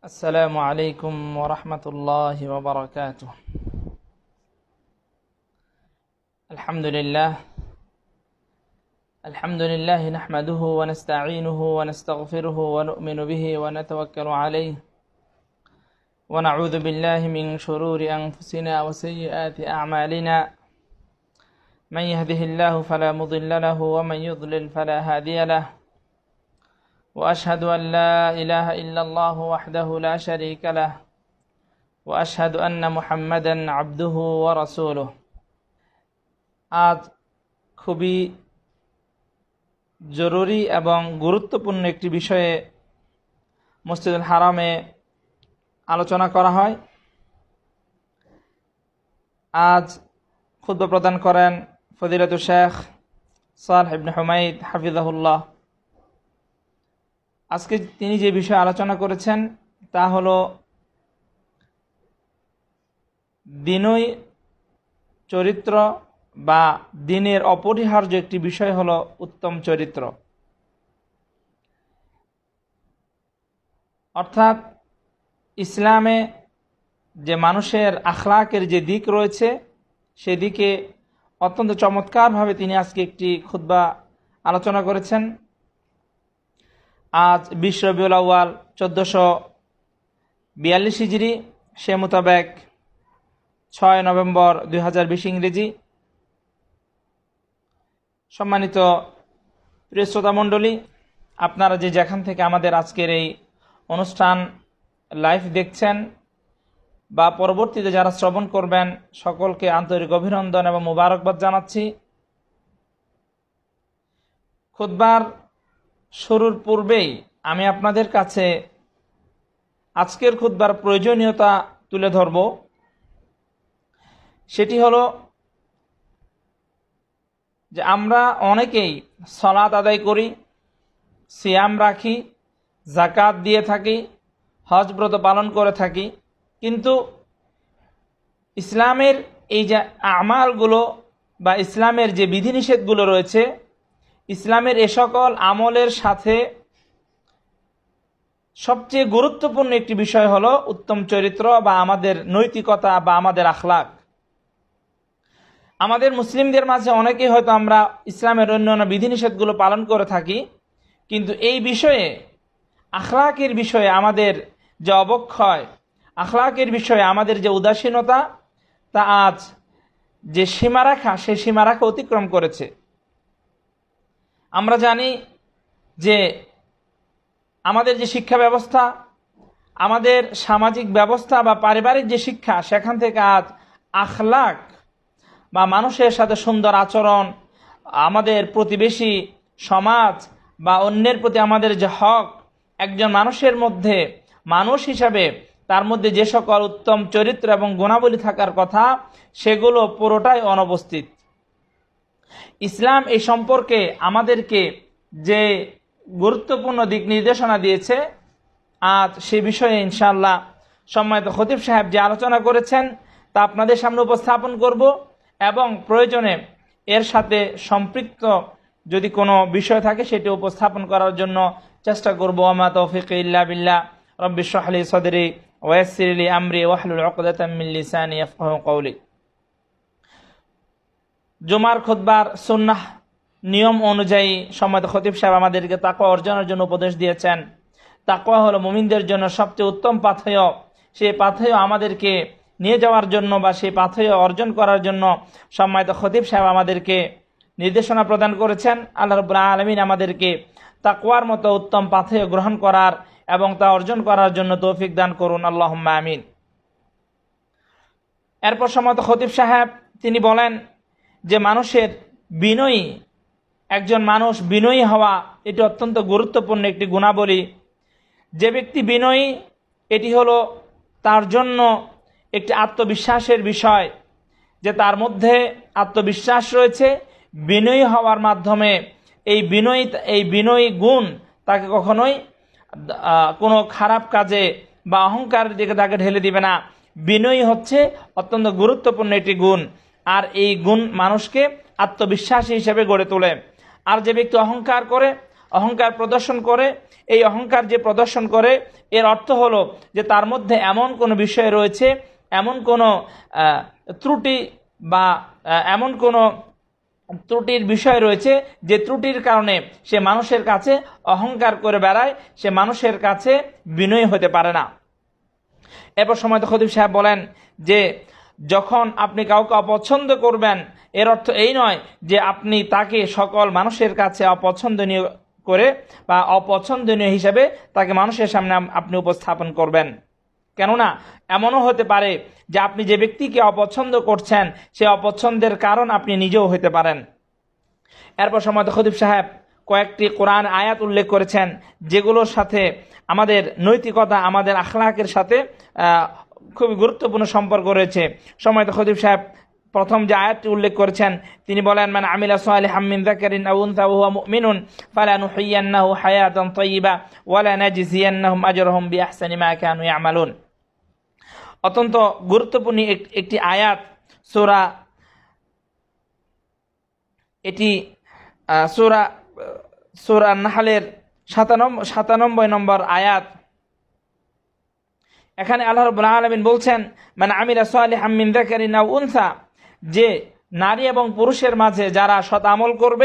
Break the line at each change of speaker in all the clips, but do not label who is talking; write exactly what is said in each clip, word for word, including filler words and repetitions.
السلام عليكم ورحمة الله وبركاته. الحمد لله الحمد لله نحمده ونستعينه ونستغفره ونؤمن به ونتوكل عليه ونعوذ بالله من شرور أنفسنا وسيئات أعمالنا من يهده الله فلا مضل له ومن يضلل فلا هادي له وأشهد أن لا إله إلا الله وحده لا شريك له وأشهد أن محمدا عبده ورسوله. আজ খুবই জরুরি এবং গুরুত্বপূর্ণ একটি বিষয়ে মসজিদুল হারামে আলোচনা করা হয়। আজ খুতবা প্রদান করেন ফজিলাতুল শেখ সালেহ ইবনে হুমাইদ হাফিজাহুল্লাহ। আজকে তিনি যে বিষয়ে আলোচনা করেছেন তা হলো দিনই চরিত্র বা দিনের অপরিহার্য একটি বিষয় হলো উত্তম চরিত্র। অর্থাৎ ইসলামে যে মানুষের আখলাকের যে দিক রয়েছে সেদিকে অত্যন্ত চমৎকারভাবে তিনি আজকে একটি খুতবা আলোচনা করেছেন। আজ বিশ রবিউল আউয়াল চোদ্দোশো বিয়াল্লিশ হিজরি, সে মোতাবেক ছয় নভেম্বর দুই হাজার বিশ ইংরেজি। সম্মানিত প্রিয় শ্রোতা মণ্ডলী, আপনারা যে যেখান থেকে আমাদের আজকের এই অনুষ্ঠান লাইভ দেখছেন বা পরবর্তীতে যারা শ্রবণ করবেন, সকলকে আন্তরিক অভিনন্দন এবং মুবারকবাদ জানাচ্ছি। খুতবার শুরুর পূর্বেই আমি আপনাদের কাছে আজকের খুতবার প্রয়োজনীয়তা তুলে ধরব। সেটি হলো যে আমরা অনেকেই সালাত আদায় করি, সিয়াম রাখি, যাকাত দিয়ে থাকি, হজ ব্রত পালন করে থাকি, কিন্তু ইসলামের এই যে আমালগুলো বা ইসলামের যে বিধিনিষেধগুলো রয়েছে, ইসলামের এ সকল আমলের সাথে সবচেয়ে গুরুত্বপূর্ণ একটি বিষয় হলো উত্তম চরিত্র বা আমাদের নৈতিকতা বা আমাদের আখলাক। আমাদের মুসলিমদের মাঝে অনেকেই হয়তো আমরা ইসলামের অন্যান্য বিধিনিষেধগুলো পালন করে থাকি, কিন্তু এই বিষয়ে আখলাকের বিষয়ে আমাদের যে অবক্ষয়, আখলাকের বিষয়ে আমাদের যে উদাসীনতা, তা আজ যে সীমারেখা সেই সীমারেখা অতিক্রম করেছে। আমরা জানি যে আমাদের যে শিক্ষা ব্যবস্থা, আমাদের সামাজিক ব্যবস্থা বা পারিবারিক যে শিক্ষা, সেখান থেকে আজ আখলাক বা মানুষের সাথে সুন্দর আচরণ, আমাদের প্রতিবেশী সমাজ বা অন্যের প্রতি আমাদের যে হক, একজন মানুষের মধ্যে মানুষ হিসাবে তার মধ্যে যে সকল উত্তম চরিত্র এবং গুণাবলী থাকার কথা, সেগুলো পুরোটাই অনুপস্থিত। ইসলাম এই সম্পর্কে আমাদেরকে যে গুরুত্বপূর্ণ দিক নির্দেশনা দিয়েছে, আজ সে বিষয়ে ইনশাআল্লাহ সম্মানিত খতিব সাহেব যে আলোচনা করেছেন তা আপনাদের সামনে উপস্থাপন করব এবং প্রয়োজনে এর সাথে সম্পৃক্ত যদি কোনো বিষয় থাকে সেটি উপস্থাপন করার জন্য চেষ্টা করব। ওয়া মা তৌফিকি ইল্লা বিল্লাহ। রব্বি ইশরাহ লি সাদরি ওয়া ইয়াসসির লি আমরি ওয়াহলুল উকদাতাম মিন লিসানি ইয়াফকাহু কওলি। জুমার খুতবার সুন্নাহ নিয়ম অনুযায়ী সম্মানিত খতিব সাহেব আমাদেরকে তাকওয়া অর্জনের জন্য উপদেশ দিয়েছেন। তাকওয়া হলো মুমিনদের জন্য সবচেয়ে উত্তম পাথেয়। সেই পাথেয় আমাদেরকে নিয়ে যাওয়ার জন্য বা সেই পাথেয় অর্জন করার জন্য সম্মানিত খতিব সাহেব আমাদেরকে নির্দেশনা প্রদান করেছেন। আল্লাহ রাব্বুল আলামিন আমাদেরকে তাকওয়ার মতো উত্তম পাথেয় গ্রহণ করার এবং তা অর্জন করার জন্য তৌফিক দান করুন, আল্লাহুম্মা আমিন। এরপর সম্মানিত খতিব সাহেব তিনি বলেন যে মানুষের বিনয়ী, একজন মানুষ বিনয়ী হওয়া এটি অত্যন্ত গুরুত্বপূর্ণ একটি গুণাবলী। যে ব্যক্তি বিনয়ী, এটি হলো তার জন্য একটি আত্মবিশ্বাসের বিষয়, যে তার মধ্যে আত্মবিশ্বাস রয়েছে। বিনয়ী হওয়ার মাধ্যমে এই বিনয়ী এই বিনয়ী গুণ তাকে কখনোই কোনো খারাপ কাজে বা অহংকারের দিকে তাকে ঢেলে দিবে না। বিনয়ী হচ্ছে অত্যন্ত গুরুত্বপূর্ণ একটি গুণ, আর এই গুণ মানুষকে আত্মবিশ্বাসী হিসেবে গড়ে তোলে। আর যে ব্যক্তি অহংকার করে, অহংকার প্রদর্শন করে, এই অহংকার যে প্রদর্শন করে এর অর্থ হলো যে তার মধ্যে এমন কোনো বিষয় রয়েছে, এমন কোনো ত্রুটি বা এমন কোনো ত্রুটির বিষয় রয়েছে যে ত্রুটির কারণে সে মানুষের কাছে অহংকার করে বেড়ায়, সে মানুষের কাছে বিনয়ী হতে পারে না। এরপর সময়ত খতিব সাহেব বলেন যে যখন আপনি কাউকে অপছন্দ করবেন, এর অর্থ এই নয় যে আপনি তাকে সকল মানুষের কাছে অপছন্দনীয় করে বা অপছন্দনীয় হিসেবে তাকে মানুষের সামনে আপনি উপস্থাপন করবেন। কেননা এমনও হতে পারে যে আপনি যে ব্যক্তিকে অপছন্দ করছেন সে অপছন্দের কারণ আপনি নিজেও হতে পারেন। এরপর সময়ত খতিব সাহেব কয়েকটি কোরআন আয়াত উল্লেখ করেছেন যেগুলোর সাথে আমাদের নৈতিকতা, আমাদের আখলাকের সাথে খুবই গুরুত্বপূর্ণ সম্পর্ক রয়েছে। সময়ত খতিব সাহেব প্রথম যে আয়াতটি উল্লেখ করেছেন তিনি বলেন, মান আমিলা সালিহাম মিন যাকারিন আও উনসা ওয়া হুয়া মুমিনুন ফালানুহয়িয়ান্নাহু হায়াতান তাইয়্যিবা ওয়া লানাজজিয়ান্নাহুম আজরাহুম বিআহসানি মা কানু ইয়ামালুন। অত্যন্ত গুরুত্বপূর্ণ একটি আয়াত, সূরা এটি সূরা সূরা নাহলের সাতানব্বই সাতানব্বই নম্বর আয়াত। এখানে আল্লাহ রাব্বুল আলামিন বলছেন, মান আমিলা সালিহাম মিন যাকারিন আও উনসা, যে নারী এবং পুরুষের মাঝে যারা সৎ আমল করবে,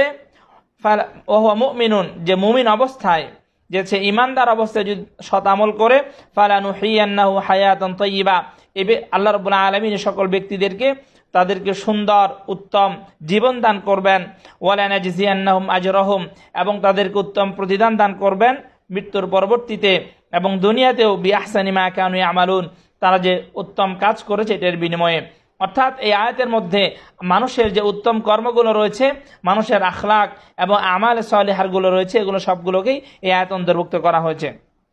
ওয়া হুয়া মুমিনুন, যে মুমিন অবস্থায়, যে সে ইমানদার অবস্থায় যদি সৎ আমল করে, ফালানুহয়িয়ান্নাহু হায়াতান তাইয়্যিবা, এবে আল্লাহ রাব্বুল আলামিন সকল ব্যক্তিদেরকে তাদেরকে সুন্দর উত্তম জীবন দান করবেন, ওয়া লানাজজিয়ান্নাহুম আজরাহুম, এবং তাদেরকে উত্তম প্রতিদান দান করবেন মৃত্যুর পরবর্তীতে এবং দুনিয়াতেও বিআহসানি মা কানু ইয়ামালুন, তারা যে উত্তম কাজ করেছে এটার বিনিময়ে। অর্থাৎ এই আয়াতের মধ্যে মানুষের যে উত্তম কর্মগুলো রয়েছে, মানুষের আখলাক এবং আমাল সালিহারগুলো রয়েছে, এগুলো সবগুলোকেই এই আয়াত অন্তর্ভুক্ত করা হয়েছে।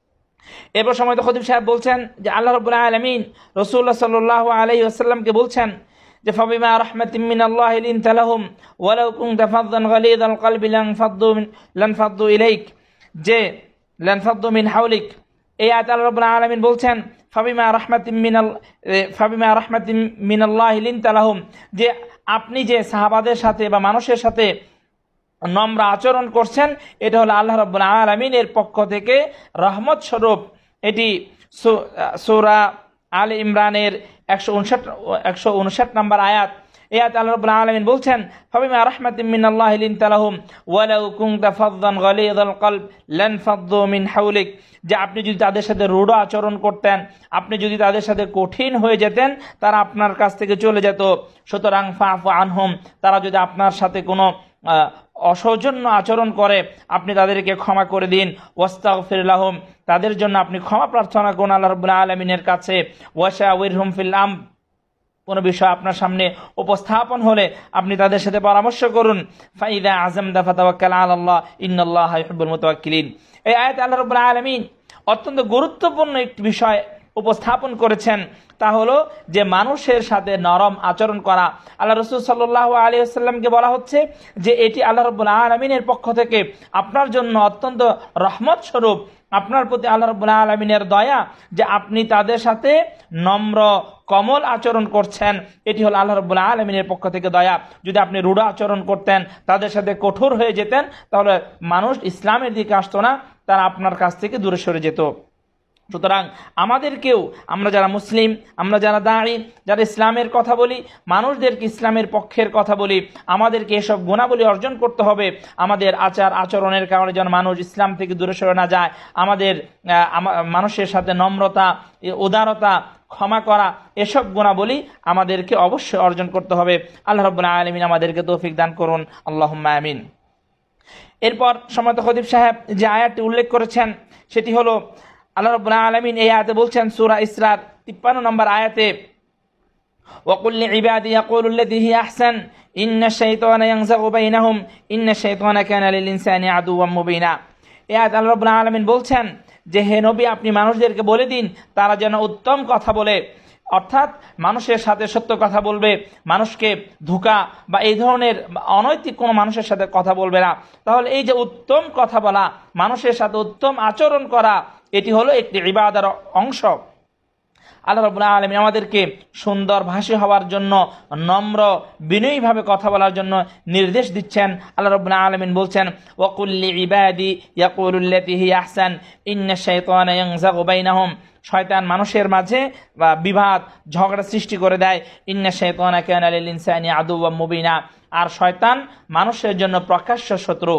এরপর সময়ত খতিব সাহেব বলছেন যে আল্লাহ রাব্বুল আলামিন রাসূলুল্লাহ সাল্লাল্লাহু আলাইহি ওয়াসাল্লামকে বলছেন যে ফাবিমা রাহমাতিম মিনাল্লাহি লিনতা লাহুম ওয়ালাউ কুনতা ফাযযান গালিযাল কলবি লানফাদ্দু লানফাদ্দু ইলাইক, যে লানফাদ্দু মিন হাওলিক। এই আয়াতে আল্লাহ রাব্বুল আলামিন বলছেন ফাবিমা রাহমাতিম মিনাল ফাবিমা রাহমাতিম মিনাল্লাহি লিনতা লাহুম, যে আপনি যে সাহাবাদের সাথে বা মানুষের সাথে নম্র আচরণ করছেন এটা হলো আল্লাহ রাব্বুল আলামিনের পক্ষ থেকে রহমত স্বরূপ। এটি সূরা আলে ইমরানের একশো উনষাট একশো উনষাট নম্বর আয়াত। এই আয়াতে আল্লাহ রাব্বুল আলামিন বলছেন ফাবিমা রাহমাতিম মিনাল্লাহি লিনতা লাহুম ওয়ালাউ কুনতা ফাযযান গালিযাল কলব লানফাদ্দু মিন হাওলিক, যে আপনি যদি তাদের সাথে রূঢ় আচরণ করতেন, আপনি যদি তাদের সাথে কঠিন হয়ে যেতেন, তারা আপনার কাছ থেকে চলে যেত। সুতরাং ফাফু আনহুম, তারা যদি আপনার সাথে কোনো অসৌজন্য আচরণ করে আপনি তাদেরকে ক্ষমা করে দিন। ওয়াস্তাগফির লাহুম, তাদের জন্য আপনি ক্ষমা প্রার্থনা করুন আল্লাহ রাব্বুল আলামিনের কাছে। ওয়াশাওয়িরহুম ফিল আমর, কোনো বিষয় আপনার সামনে উপস্থাপন হলে আপনি তাদের সাথে পরামর্শ করুন। ফাইদা আযামতা ফাতাওয়াক্কাল আলাল্লাহ ইন্নাল্লাহা ইউহিব্বুল মুতাওয়াক্কিলিন। এই আয়াতে আল্লাহ রাব্বুল আলামিন অত্যন্ত গুরুত্বপূর্ণ একটি বিষয় উপস্থাপন করেছেন, তা হলো যে মানুষের সাথে নরম আচরণ করা। আল্লাহ রাসূল সাল্লাল্লাহু আলাইহি ওয়াসাল্লামকে বলা হচ্ছে যে এটি আল্লাহ রাব্বুল আলামিনের পক্ষ থেকে আপনার জন্য অত্যন্ত রহমত স্বরূপ, আপনার প্রতি আল্লাহ রাব্বুল আলামিনের দয়া, যে আপনি তাদের সাথে নম্র কমল আচরণ করছেন, এটি হলো আল্লাহ রাব্বুল আলামিনের পক্ষ থেকে দয়া। যদি আপনি রূঢ় আচরণ করতেন, তাদের সাথে কঠোর হয়ে যেতেন, তাহলে মানুষ ইসলামের দিকে আসতো না, তারা আপনার কাছ থেকে দূরে সরে যেত। সুতরাং আমাদেরকেও, আমরা যারা মুসলিম, আমরা যারা দাঁড়ি, যারা ইসলামের কথা বলি, মানুষদেরকে ইসলামের পক্ষের কথা বলি, আমাদেরকে এসব গুণাবলী অর্জন করতে হবে। আমাদের আচার আচরণের কারণে যেন মানুষ ইসলাম থেকে দূরে সরে না যায়। আমাদের মানুষের সাথে নম্রতা, উদারতা, ক্ষমা করা, এসব গুণাবলী আমাদেরকে অবশ্যই অর্জন করতে হবে। আল্লাহ রাব্বুল আলামিন আমাদেরকে তৌফিক দান করুন, আল্লাহুম্মা আমিন। এরপর সম্মানিত খতিব সাহেব যে আয়াতটি উল্লেখ করেছেন সেটি হলো আল্লাহ রাব্বুল আলামিন এই আয়াতে বলছেন সূরা ইসরার তিপ্পান্ন নম্বর আয়াতে, ওয়াকুল লিইবাদি ইয়াকুলু আল্লাযী হিয়া আহসান ইন্নাশ শাইতানা ইয়ানযাগু বাইনাহুম ইন্নাশ শাইতানা কানা লিল ইনসানি আদুওয়াম মুবিনা। এই আয়াতে আল্লাহ রাব্বুল আলামিন বলছেন যে হে নবী, আপনি মানুষদেরকে বলে দিন তারা যেন উত্তম কথা বলে, অর্থাৎ মানুষের সাথে সত্য কথা বলবে, মানুষকে ধোঁকা বা এই ধরনের অনৈতিক কোনো মানুষের সাথে কথা বলবে না। তাহলে এই যে উত্তম কথা বলা, মানুষের সাথে উত্তম আচরণ করা, এটি হলো একটি ইবাদার অংশ। আল্লাহ রাব্বুল আলামিন আমাদেরকে সুন্দর ভাষী হওয়ার জন্য, নম্র বিনয়ীভাবে কথা বলার জন্য নির্দেশ দিচ্ছেন। আল্লাহ রাব্বুল আলামিন বলছেন, ওয়াকুল লিইবাদি ইয়াকুলুল্লাতী হিয়া আহসান ইন্নাশ শাইতানা ইয়ানযাগু বাইনাহুম। শয়তান মানুষের মাঝে বা বিবাদ ঝগড়া সৃষ্টি করে দেয়। ইন্নাশ শাইতানা কানা লিল ইনসানি আদুওয়াম মুবিনা। আর শয়তান মানুষের জন্য প্রকাশ্য শত্রু।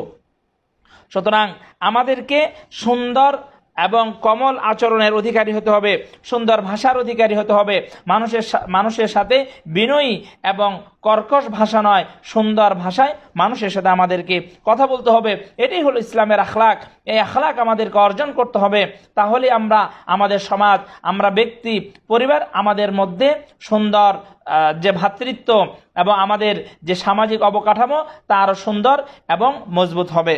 সুতরাং আমাদেরকে সুন্দর এবং কমল আচরণের অধিকারী হতে হবে, সুন্দর ভাষার অধিকারী হতে হবে, মানুষের মানুষের সাথে বিনয়ী এবং কর্কশ ভাষা নয়, সুন্দর ভাষায় মানুষের সাথে আমাদেরকে কথা বলতে হবে। এটাই হলো ইসলামের আখলাক। এই আখলাক আমাদেরকে অর্জন করতে হবে, তাহলে আমরা আমাদের সমাজ, আমরা ব্যক্তি, পরিবার, আমাদের মধ্যে সুন্দর যে ভ্রাতৃত্ব এবং আমাদের যে সামাজিক অবকাঠামো তা আরও সুন্দর এবং মজবুত হবে।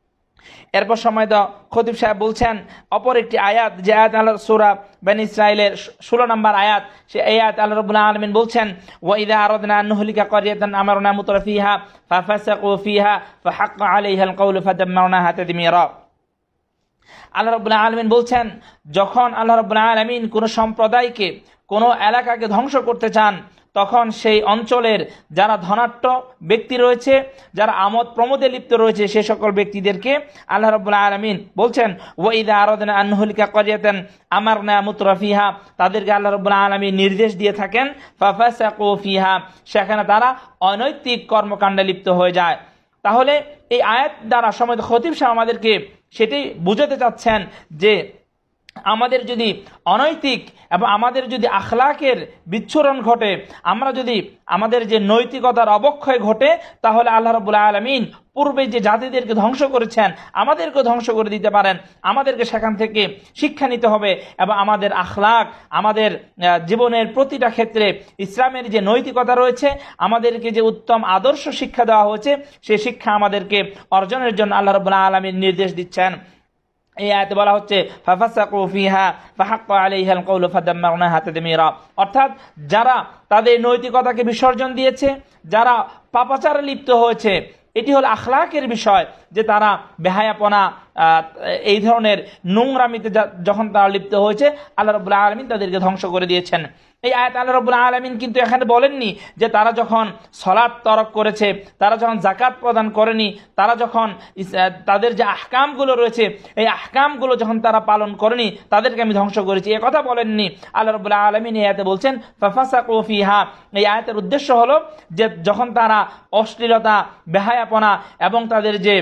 এরপর সময় তো খতিব সাহেব বলছেন অপর একটি আয়াত, যে আয়াত আল্লাহ সূরা বনী ইসরাঈলের ষোলো নম্বর আয়াত। সে এই আয়াত আল্লাহ রাব্বুল আলামিন বলছেন, ওয়া ইযা আরাদনা আন নুহলিকা ক্বরিয়াতান আমারনা মুতরাফিহা ফাফাসাকু ফিহা ফাহাক্কা আলাইহাল কওলু ফাদাম্মারনাহা তাদমীরা। আল্লাহ রাব্বুল আলামিন বলছেন, যখন আল্লাহ রাব্বুল আলামিন কোনো সম্প্রদায়কে, কোনো এলাকাকে ধ্বংস করতে চান, তখন সেই অঞ্চলের যারা ধনাঢ্য ব্যক্তি রয়েছে, যারা আমোদ প্রমোদে লিপ্ত রয়েছে, সে সকল ব্যক্তিদেরকে আল্লাহ রাব্বুল আলামিন বলছেন, ওয়া ইযা আরাদনা আন নুহলিকা ক্বরিয়াতান আমারনা মুতরাফিহা, তাদেরকে আল্লাহ রাব্বুল আলামিন নির্দেশ দিয়ে থাকেন ফাফাসাকু ফিহা, সেখানে তারা অনৈতিক কর্মকাণ্ডে লিপ্ত হয়ে যায়। তাহলে এই আয়াত দ্বারা সময় খতিব সাহেব আমাদেরকে সেটি বুঝাতে চাচ্ছেন যে আমাদের যদি অনৈতিক এবং আমাদের যদি আখলাকের বিচ্ছুরণ ঘটে, আমরা যদি আমাদের যে নৈতিকতার অবক্ষয় ঘটে, তাহলে আল্লাহ রাব্বুল আলামিন পূর্বে যে জাতিদেরকে ধ্বংস করেছেন আমাদেরকে ধ্বংস করে দিতে পারেন। আমাদেরকে সেখান থেকে শিক্ষা নিতে হবে এবং আমাদের আখলাক, আমাদের জীবনের প্রতিটা ক্ষেত্রে ইসলামের যে নৈতিকতা রয়েছে, আমাদেরকে যে উত্তম আদর্শ শিক্ষা দেওয়া হয়েছে, সেই শিক্ষা আমাদেরকে অর্জনের জন্য আল্লাহ রাব্বুল আলামিন নির্দেশ দিচ্ছেন। এই আয়াতে বলা হচ্ছে ফাফাসাকু ফিহা ফাহাক্কা আলাইহাল কওলু ফাদাম্মারনাহা তাদমীরা, অর্থাৎ যারা তাদের নৈতিকতাকে বিসর্জন দিয়েছে, যারা পাপাচারে লিপ্ত হয়েছে, এটি হলো আখলাকের বিষয়, যে তারা বেহায়াপনা, এই ধরনের নোংরামিতে যখন তারা লিপ্ত হয়েছে, আল্লাহ রাব্বুল আলামিন তাদেরকে ধ্বংস করে দিয়েছেন। এই আয়াত আল্লাহ রাব্বুল আলামিন কিন্তু এখানে বলেননি যে তারা যখন সালাত তরক করেছে, তারা যখন যাকাত প্রদান করেনি, তারা যখন তাদের যে আহকামগুলো রয়েছে এই আহকামগুলো যখন তারা পালন করেনি, তাদেরকে আমি ধ্বংস করেছি, এ কথা বলেননি। আল্লাহ রাব্বুল আলামিন এই আয়াতে বলছেন ফাফাসাকু ফিহা। এই আয়াতের উদ্দেশ্য হলো যে যখন তারা অশ্লীলতা, বেহায়াপনা এবং তাদের যে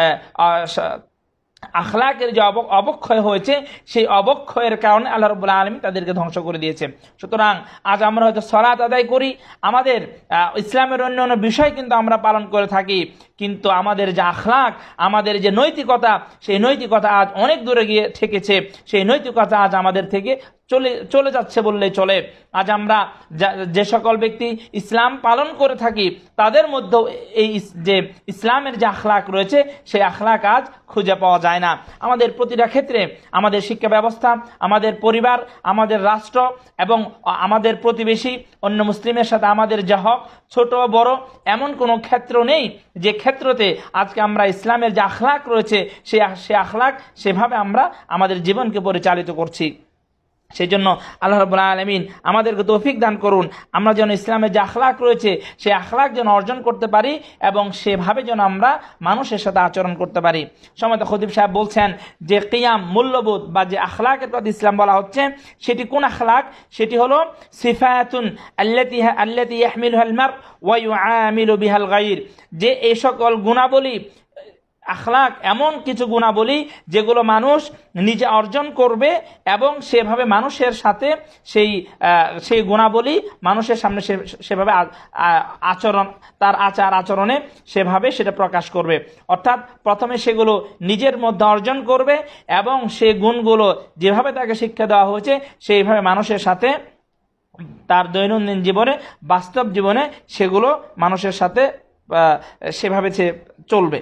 আখলাকের যে অবক্ষয় হয়েছে, সেই অবক্ষয়ের কারণে আল্লাহ রাব্বুল আলামিন তাদেরকে ধ্বংস করে দিয়েছে। সুতরাং আজ আমরা হয়তো সালাত আদায় করি, আমাদের ইসলামের অন্য অন্য বিষয় কিন্তু আমরা পালন করে থাকি, কিন্তু আমাদের যে আখলাক, আমাদের যে নৈতিকতা, সেই নৈতিকতা আজ অনেক দূরে গিয়ে ঠেকেছে। সেই নৈতিকতা আজ আমাদের থেকে চলে চলে যাচ্ছে বললেই চলে। আজ আমরা যে সকল ব্যক্তি ইসলাম পালন করে থাকি, তাদের মধ্যেও এই যে ইসলামের যে আখলাক রয়েছে, সেই আখলাক আজ খুঁজে পাওয়া যায় না। আমাদের প্রতিটা ক্ষেত্রে, আমাদের শিক্ষা ব্যবস্থা, আমাদের পরিবার, আমাদের রাষ্ট্র এবং আমাদের প্রতিবেশী অন্য মুসলিমের সাথে আমাদের যে হক, ছোট বড় এমন কোনো ক্ষেত্র নেই যে ক্ষেত্রতে আজকে আমরা ইসলামের যে আখলাক রয়েছে, সেই সে আখলাক সেভাবে আমরা আমাদের জীবনকে পরিচালিত করছি। সেই জন্য আল্লাহ রাব্বুল আলামিন আমাদেরকে তৌফিক দান করুন, আমরা যেন ইসলামের যে আখলাক রয়েছে সেই আখলাক যেন অর্জন করতে পারি এবং সেভাবে যেন আমরা মানুষের সাথে আচরণ করতে পারি। সম্মানিত খতিব সাহেব বলছেন যে কিয়াম, মূল্যবোধ বা যে আখলাকের কথা ইসলাম বলা হচ্ছে, সেটি কোন আখলাক? সেটি হলো সিফাতুন আল্লাতী আল্লাতী ইয়াহমিলুহাল মার ওয়া ইউআমিলু বিহাল গায়র, যে এই সকল গুণাবলী, আখলাক এমন কিছু গুণাবলী যেগুলো মানুষ নিজে অর্জন করবে এবং সেভাবে মানুষের সাথে সেই সেই গুণাবলী মানুষের সামনে সেভাবে আচরণ, তার আচার আচরণে সেভাবে সেটা প্রকাশ করবে। অর্থাৎ প্রথমে সেগুলো নিজের মধ্যে অর্জন করবে এবং সেই গুণগুলো যেভাবে তাকে শিক্ষা দেওয়া হয়েছে সেইভাবে মানুষের সাথে তার দৈনন্দিন জীবনে, বাস্তব জীবনে সেগুলো মানুষের সাথে সেভাবে সে চলবে।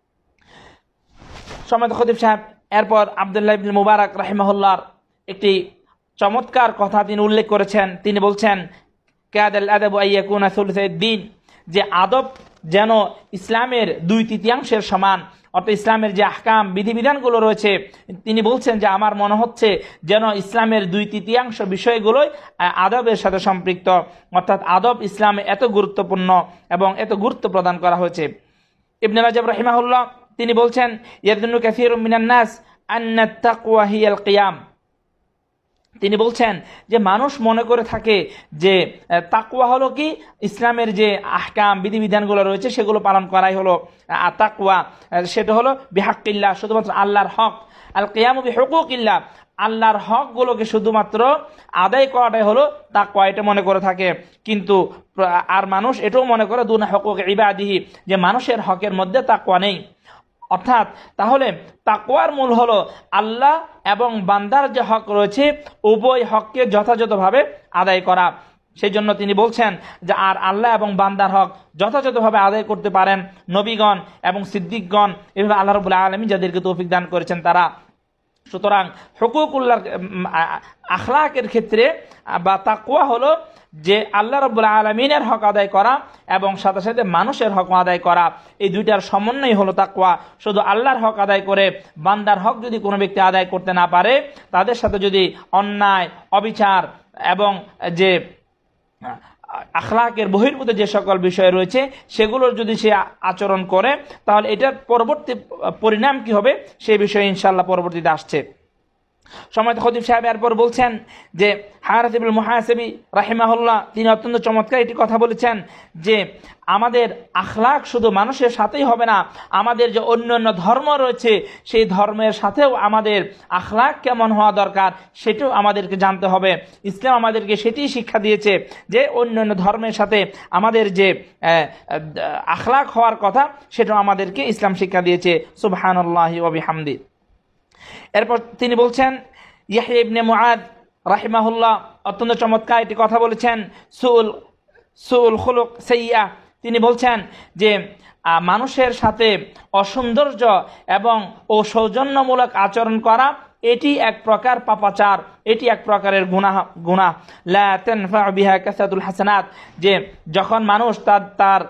সম্মানিত খতিব সাহেব এরপর আব্দুল্লাহ ইবনে মুবারক রাহিমাহুল্লাহর একটি চমৎকার কথা তিনি উল্লেখ করেছেন। তিনি বলছেন কাদাল আদাবু আইয়াকুনা সুলুসাইদ দ্বীন, যে আদব যেন ইসলামের দুই তৃতীয়াংশের সমান। অর্থাৎ ইসলামের যে আহকাম বিধিবিধানগুলো রয়েছে, তিনি বলছেন যে আমার মনে হচ্ছে যেন ইসলামের দুই তৃতীয়াংশ বিষয়গুলোই আদবের সাথে সম্পৃক্ত, অর্থাৎ আদব ইসলামে এত গুরুত্বপূর্ণ এবং এত গুরুত্ব প্রদান করা হয়েছে। ইবনে রাজব রাহিমাহুল্লাহ তিনি বলছেন ইয়াদুন্নু কাসীরুম মিনান নাস আন্না তাকওয়া হিয়াল কিয়াম। তিনি বলছেন যে মানুষ মনে করে থাকে যে তাকওয়া হলো কি, ইসলামের যে আহকাম বিধিবিধানগুলো রয়েছে সেগুলো পালন করাই হলো তাকওয়া। সেটা হলো বিহাক্কিল্লাহ, শুধুমাত্র আল্লাহর হক। আল কিয়ামু বিহুকুকিল্লাহ, আল্লাহর হকগুলোকে শুধুমাত্র আদায় করাটাই হলো তাকওয়া, এটা মনে করে থাকে। কিন্তু আর মানুষ এটাও মনে করে দুনা হুকুক ইবাদিহি, যে মানুষের হকের মধ্যে তাকওয়া নেই। অর্থাৎ তাহলে তাকওয়ার মূল হলো আল্লাহ এবং বান্দার যে হক রয়েছে উভয় হককে যথাযথভাবে আদায় করা। সেই জন্য তিনি বলছেন যে আর আল্লাহ এবং বান্দার হক যথাযথভাবে আদায় করতে পারেন নবীগণ এবং সিদ্দিকগণ, এভাবে আল্লাহ রাব্বুল আলামিন যাদেরকে তৌফিক দান করেছেন তারা। সুতরাং হুকুকুল্লাহর আখলাকের ক্ষেত্রে বা তাকওয়া হলো যে আল্লাহ রাব্বুল আলামিনের হক আদায় করা এবং সাথে সাথে মানুষের হক আদায় করা, এই দুইটার সমন্বয় হলো তাকওয়া। শুধু আল্লাহর হক আদায় করে বান্দার হক যদি কোনো ব্যক্তি আদায় করতে না পারে, তাদের সাথে যদি অন্যায় অবিচার এবং যে আখলাকের বহির্ভূত যে সকল বিষয় রয়েছে সেগুলোর যদি সে আচরণ করে, তাহলে এটার পরবর্তী পরিণাম কি হবে সেই বিষয়ে ইনশাআল্লাহ পরবর্তীতে আসছে। সম্মানিত খতিব সাহেব এরপর বলছেন যে হারিস ইবনে মুহাসিবি রাহিমাহুল্লাহ তিনি অত্যন্ত চমৎকার একটি কথা বলেছেন যে আমাদের আখলাক শুধু মানুষের সাথেই হবে না, আমাদের যে অন্য অন্য ধর্ম রয়েছে সেই ধর্মের সাথেও আমাদের আখলাক কেমন হওয়া দরকার সেটাও আমাদেরকে জানতে হবে। ইসলাম আমাদেরকে সেটি শিক্ষা দিয়েছে যে অন্য অন্য ধর্মের সাথে আমাদের যে আখলাক হওয়ার কথা সেটাও আমাদেরকে ইসলাম শিক্ষা দিয়েছে। সুবহানাল্লাহি ওয়া বিহামদি। এরপর তিনি বলছেন ইয়াহইয়া ইবনে ম'আর রাহিমাহুল্লাহ অত্যন্ত চমৎকার একটি কথা বলেছেন, সুল সুল খুলুক সাইয়্যা। তিনি বলছেন যে মানুষের সাথে অসৌন্দর্য এবং অসৌজন্যমূলক আচরণ করা এটি এক প্রকার পাপাচার, এটি এক প্রকারের গুনাহ গুনাহ লা তানফা বিহা কাসাতুল হাসানাত, যে যখন মানুষ তার তার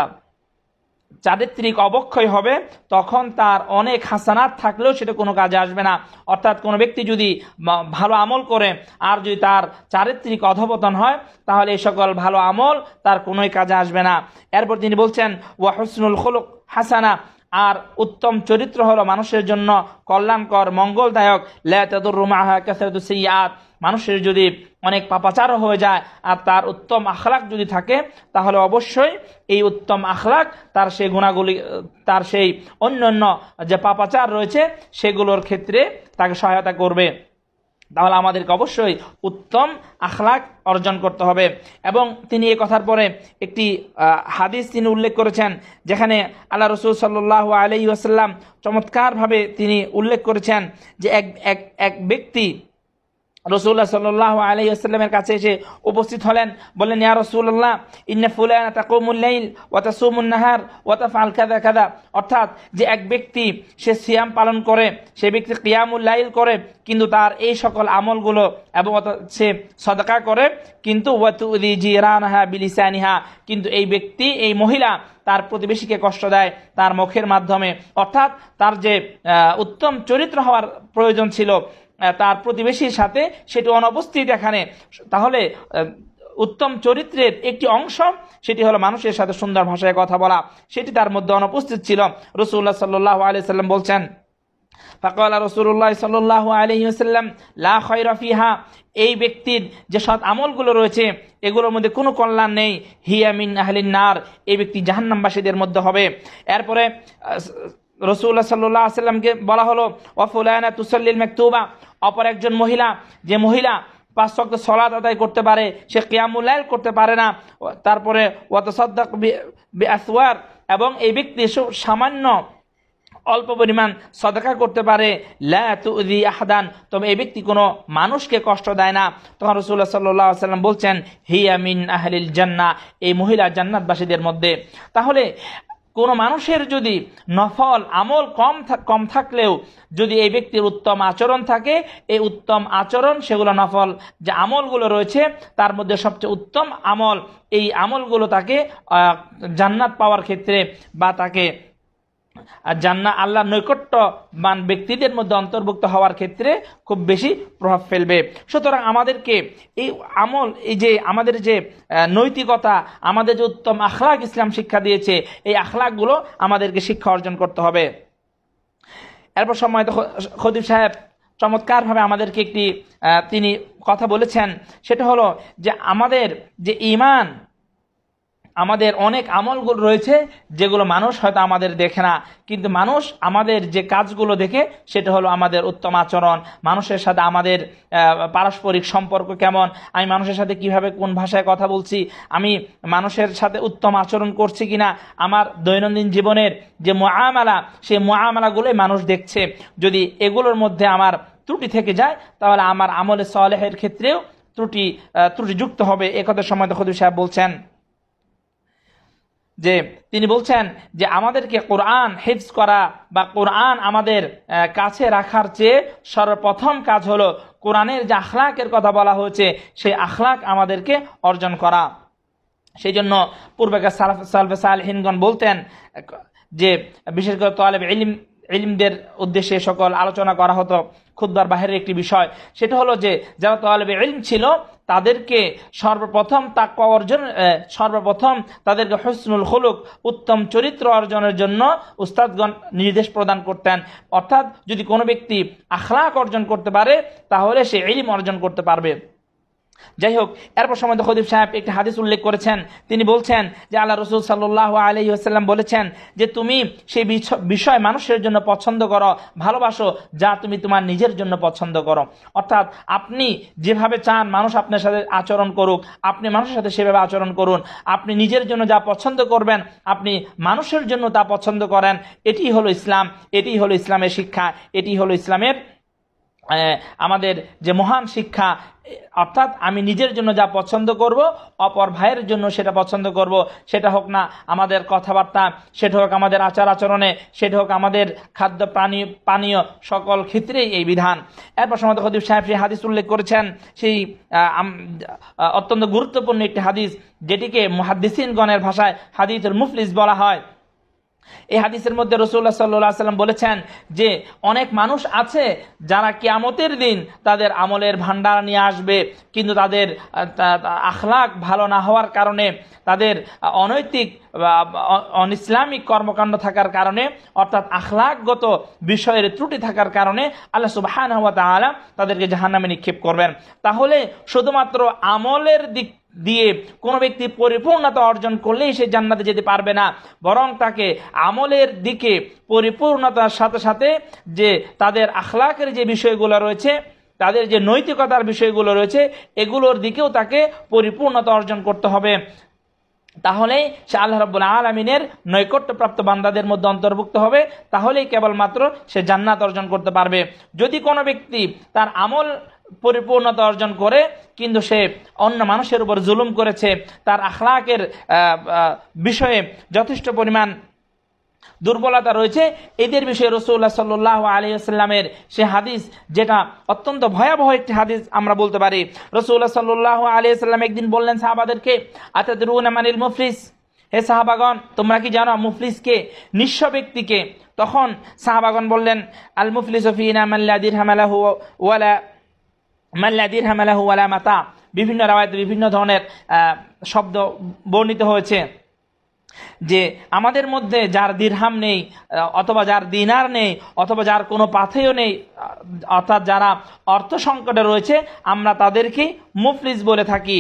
চারিত্রিক অবক্ষয় হবে তখন তার অনেক হাসানাত থাকলেও সেটা কোনো কাজে আসবে না। অর্থাৎ কোনো ব্যক্তি যদি ভালো আমল করে আর যদি তার চারিত্রিক অধপতন হয় তাহলে এই সকল ভালো আমল তার কোনোই কাজে আসবে না। এরপর তিনি বলছেন ওয়া হুসনুল খুলুক হাসানা, আর উত্তম চরিত্র হলো মানুষের জন্য কল্যাণকর মঙ্গলদায়ক। লা তাদুররু মাআহা কাসরাতুস সাইয়্যাত, মানুষের যদি অনেক পাপাচারও হয়ে যায় আর তার উত্তম আখলাক যদি থাকে তাহলে অবশ্যই এই উত্তম আখলাক তার সেই গুণাগুলি তার সেই অন্য অন্য যে পাপাচার রয়েছে সেগুলোর ক্ষেত্রে তাকে সহায়তা করবে। তাহলে আমাদেরকে অবশ্যই উত্তম আখলাক অর্জন করতে হবে। এবং তিনি এই কথার পরে একটি হাদিস তিনি উল্লেখ করেছেন যেখানে আল্লাহ রাসূল সাল্লাল্লাহু আলাইহি ওয়াসাল্লাম চমৎকারভাবে তিনি উল্লেখ করেছেন যে এক এক এক ব্যক্তি রাসূলুল্লাহ সাল্লাল্লাহু আলাইহি ওয়াসাল্লামের কাছে এসে উপস্থিত হলেন, বললেন ইয়া রাসূলুল্লাহ ইন্না ফুলানা তাকুমুল লাইল ওয়া তাসুমুন নাহার ওয়া তাফআল কাযা কাযা। অর্থাৎ যে এক ব্যক্তি সে সিয়াম পালন করে, সে ব্যক্তি কিয়ামুল লাইল করে কিন্তু তার এই সকল আমলগুলো এবং সে সাদাকা করে কিন্তু ওয়া তুযি জিরানাহা বিলিসানিহা, কিন্তু এই ব্যক্তি এই মহিলা তার প্রতিবেশীকে কষ্ট দেয় তার মুখের মাধ্যমে। অর্থাৎ তার যে উত্তম চরিত্র হওয়ার প্রয়োজন ছিল তার প্রতিবেশীর সাথে সেটি অনুপস্থিত এখানে। তাহলে উত্তম চরিত্রের একটি অংশ সেটি হলো মানুষের সাথে সুন্দর ভাষায় কথা বলা, সেটি তার মধ্যে অনুপস্থিত ছিল। রাসূলুল্লাহ সাল্লাল্লাহু আলাইহি ওয়াসাল্লাম বলছেন ফাকালা রাসূলুল্লাহ সাল্লাল্লাহু আলাইহি ওয়াসাল্লাম লা খায়রা ফিহা, এই ব্যক্তির যে সৎ আমলগুলো রয়েছে এগুলোর মধ্যে কোনো কল্যাণ নেই। হিয়া মিন আহলিন নার, এই ব্যক্তি জাহান্নামবাসীদের মধ্যে হবে। এরপরে রাসূলুল্লাহ সাল্লাল্লাহু আলাইহি ওয়াসাল্লামকে বলা হলো ওয়া ফুলানা তুসাল্লিল মাকতুবা, অপর একজন মহিলা যে মহিলা পাঁচ ওয়াক্ত সালাত আদায় করতে পারে সে কিয়ামুল লাইল করতে পারে না। তারপরে ওয়া তাসাদ্দাক বিআসওয়ার, এবং এই ব্যক্তি সামান্য অল্প পরিমাণ সাদাকা করতে পারে। লা তুযি আহাদান, তবে এই ব্যক্তি কোনো মানুষকে কষ্ট দেয় না। তখন রাসূলুল্লাহ সাল্লাল্লাহু আলাইহি ওয়াসাল্লাম বলছেন হিয়া মিন আহলিল জান্নাহ, এই মহিলা জান্নাতবাসীদের মধ্যে। তাহলে কোনো মানুষের যদি নফল আমল কম কম থাকলেও যদি এই ব্যক্তির উত্তম আচরণ থাকে, এই উত্তম আচরণ সেগুলো নফল যে আমলগুলো রয়েছে তার মধ্যে সবচেয়ে উত্তম আমল, এই আমলগুলো তাকে জান্নাত পাওয়ার ক্ষেত্রে বা তাকে জান্নাত আল্লাহর নৈকট্যবান ব্যক্তিদের মধ্যে অন্তর্ভুক্ত হওয়ার ক্ষেত্রে খুব বেশি প্রভাব ফেলবে। সুতরাং আমাদেরকে এই আমল, এই যে আমাদের যে নৈতিকতা, আমাদের যে উত্তম আখলাক ইসলাম শিক্ষা দিয়েছে, এই আখলাকগুলো আমাদেরকে শিক্ষা অর্জন করতে হবে। এরপর সম্মানিত খতিব সাহেব চমৎকারভাবে আমাদেরকে একটি তিনি কথা বলেছেন, সেটা হলো যে আমাদের যে ঈমান, আমাদের অনেক আমলগুলো রয়েছে যেগুলো মানুষ হয়তো আমাদের দেখে না, কিন্তু মানুষ আমাদের যে কাজগুলো দেখে সেটা হলো আমাদের উত্তম আচরণ, মানুষের সাথে আমাদের পারস্পরিক সম্পর্ক কেমন, আমি মানুষের সাথে কিভাবে কোন ভাষায় কথা বলছি, আমি মানুষের সাথে উত্তম আচরণ করছি কিনা, আমার দৈনন্দিন জীবনের যে মুআমালা, সেই মুআমালাগুলোই মানুষ দেখছে। যদি এগুলোর মধ্যে আমার ত্রুটি থেকে যায় তাহলে আমার আমলে সালেহের ক্ষেত্রেও ত্রুটি ত্রুটিযুক্ত হবে। একথা সম্মানিত খতিব সাহেব বলছেন যে তিনি বলছেন যে আমাদেরকে কোরআন হিফজ করা বা কোরআন আমাদের কাছে রাখার চেয়ে সর্বপ্রথম কাজ হলো কোরআনের যে আখলাকের কথা বলা হয়েছে সেই আখলাক আমাদেরকে অর্জন করা। সেই জন্য পূর্বেকার সালফে সালেহিনগণ বলতেন যে বিশেষ করে তালেব ইলম ইলমদের উদ্দেশ্যে সকল আলোচনা করা হতো খুতবার বাহিরের একটি বিষয়, সেটা হলো যে যারা তালেবে ইলম ছিল তাদেরকে সর্বপ্রথম তাকওয়া অর্জন, সর্বপ্রথম তাদেরকে হুসনুল খুলুক, উত্তম চরিত্র অর্জনের জন্য উস্তাদগণ নির্দেশ প্রদান করতেন। অর্থাৎ যদি কোনো ব্যক্তি আখলাক অর্জন করতে পারে তাহলে সে ইলম অর্জন করতে পারবে। যাই হোক, এরপর সময় খতিব সাহেব একটি হাদিস উল্লেখ করেছেন, তিনি বলছেন যে আল্লাহ রসুল সাল্লাল্লাহু আলাইহি ওয়াসাল্লাম বলেছেন যে তুমি সেই বিষয় মানুষের জন্য পছন্দ করো, ভালোবাসো যা তুমি তোমার নিজের জন্য পছন্দ করো। অর্থাৎ আপনি যেভাবে চান মানুষ আপনার সাথে আচরণ করুক, আপনি মানুষের সাথে সেভাবে আচরণ করুন। আপনি নিজের জন্য যা পছন্দ করবেন আপনি মানুষের জন্য তা পছন্দ করেন। এটি হলো ইসলাম, এটি হলো ইসলামের শিক্ষা, এটি হলো ইসলামের আমাদের যে মহান শিক্ষা। অর্থাৎ আমি নিজের জন্য যা পছন্দ করব অপর ভাইয়ের জন্য সেটা পছন্দ করব, সেটা হোক না আমাদের কথাবার্তা, সেটা হোক আমাদের আচার আচরণে, সেটা হোক আমাদের খাদ্য পানীয় পানীয় সকল ক্ষেত্রেই এই বিধান। এরপর সময় খতিব সাহেব সেই হাদিস উল্লেখ করেছেন, সেই অত্যন্ত গুরুত্বপূর্ণ একটি হাদিস যেটিকে মুহাদ্দিসিনগণের ভাষায় হাদিসুল মুফলিস বলা হয়। এই হাদিসের মধ্যে রাসূলুল্লাহ সাল্লাল্লাহু আলাইহি ওয়াসাল্লাম বলেছেন যে অনেক মানুষ আছে যারা কিয়ামতের দিন তাদের আমলের ভান্ডার নিয়ে আসবে, কিন্তু তাদের আখলাক ভালো না হওয়ার কারণে, তাদের অনৈতিক অনইসলামিক কর্মকাণ্ড থাকার কারণে, অর্থাৎ আখলাকগত বিষয়ের ত্রুটি থাকার কারণে আল্লাহ সুবহানাহু ওয়া তাআলা তাদেরকে জাহান্নামে নিক্ষেপ করবেন। তাহলে শুধুমাত্র আমলের দিক দিয়ে কোনো ব্যক্তি পরিপূর্ণতা অর্জন করলেই সে জান্নাতে যেতে পারবে না, বরং তাকে আমলের দিকে পরিপূর্ণতার সাথে সাথে যে তাদের আখলাকের যে বিষয়গুলো রয়েছে, তাদের যে নৈতিকতার বিষয়গুলো রয়েছে, এগুলোর দিকেও তাকে পরিপূর্ণতা অর্জন করতে হবে। তাহলেই সে আল্লাহ রাব্বুল আলামিনের নৈকট্যপ্রাপ্ত বান্দাদের মধ্যে অন্তর্ভুক্ত হবে, তাহলেই কেবলমাত্র সে জান্নাত অর্জন করতে পারবে। যদি কোনো ব্যক্তি তার আমল পরিপূর্ণতা অর্জন করে কিন্তু সে অন্য মানুষের উপর জুলুম করেছে, তার আখলাকের বিষয়ে যথেষ্ট পরিমাণ দুর্বলতা রয়েছে, এদের বিষয়ে রাসূলুল্লাহ সাল্লাল্লাহু আলাইহি ওয়াসাল্লামের সে হাদিস, যেটা অত্যন্ত ভয়াবহ একটি হাদিস আমরা বলতে পারি। রাসূলুল্লাহ সাল্লাল্লাহু আলাইহি ওয়াসাল্লাম একদিন বললেন সাহাবাদেরকে, আতাদরুনা মানিল মুফলিস, হে সাহাবাগণ তোমরা কি জানো মুফলিসকে? নিঃস্ব ব্যক্তিকে। তখন সাহাবাগণ বললেন, আল মুফলিসু ফিনা মান লা দিরহাম লাহু ওয়ালা মান লা দিরহাম লাহু ওয়ালা মাতা। বিভিন্ন রাওয়ায়াতে বিভিন্ন ধরনের শব্দ বর্ণিত হয়েছে যে আমাদের মধ্যে যার দিরহাম নেই, অথবা যার দিনার নেই, অথবা যার কোনো পাথেয় নেই, অর্থাৎ যারা অর্থ সংকটে রয়েছে, আমরা তাদেরকে মুফলিস বলে থাকি।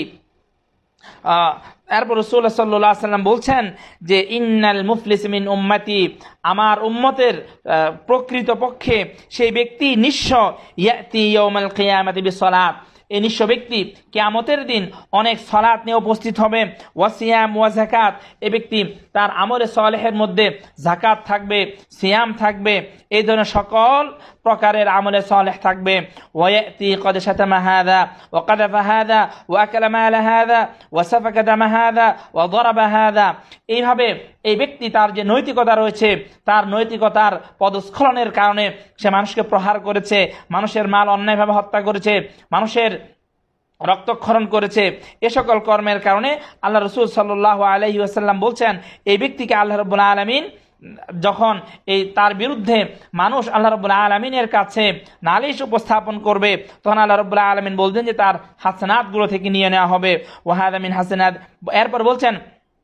এরপর রাসূলুল্লাহ সাল্লাল্লাহু আলাইহি ওয়াসাল্লাম বলছেন যে ইন্নাল মুফলিস মিন উম্মতি, আমার উম্মতের প্রকৃত পক্ষে সেই ব্যক্তি নিঃস্ব, ইয়াতি ইয়াউমাল কিয়ামাতি বিসসালাত, এই নিঃস্ব ব্যক্তি কিয়ামতের দিন অনেক সালাত নিয়ে উপস্থিত হবে, ওয়া সিয়াম ওয়া যাকাত, এই ব্যক্তি তার আমলে সালেহের মধ্যে যাকাত থাকবে, সিয়াম থাকবে, এই ধরনের সকল প্রকারের আমলে সালেহ থাকবে। ওয়া ইয়াতি ক্বাদ শাতামা হাযা ওয়া কাযাফা হাযা ওয়া আকালা মাল হাযা ওয়া সাফাকা দামা হাযা ওয়া দারাবা হাযা, এইভাবে এই ব্যক্তি তার যে নৈতিকতা রয়েছে, তার নৈতিকতার পদস্খলনের কারণে সে মানুষকে প্রহার করেছে, মানুষের মাল অন্যায়ভাবে হত্যা করেছে, মানুষের রক্তক্ষরণ করেছে, এ সকল কর্মের কারণে আল্লাহ রাসূল সাল্লাল্লাহু আলাইহি ওয়াসাল্লাম বলছেন এই ব্যক্তিকে আল্লাহ রাব্বুল আলামিন যখন এই তার বিরুদ্ধে মানুষ আল্লাহ রাব্বুল আলামিনের কাছে নালিশ উপস্থাপন করবে, তখন আল্লাহ রাব্বুল আলামিন বলতেন যে তার হাসানাতগুলো থেকে নিয়ে নেওয়া হবে। ওয়াহাদা মিন হাসানাত, এরপর বলছেন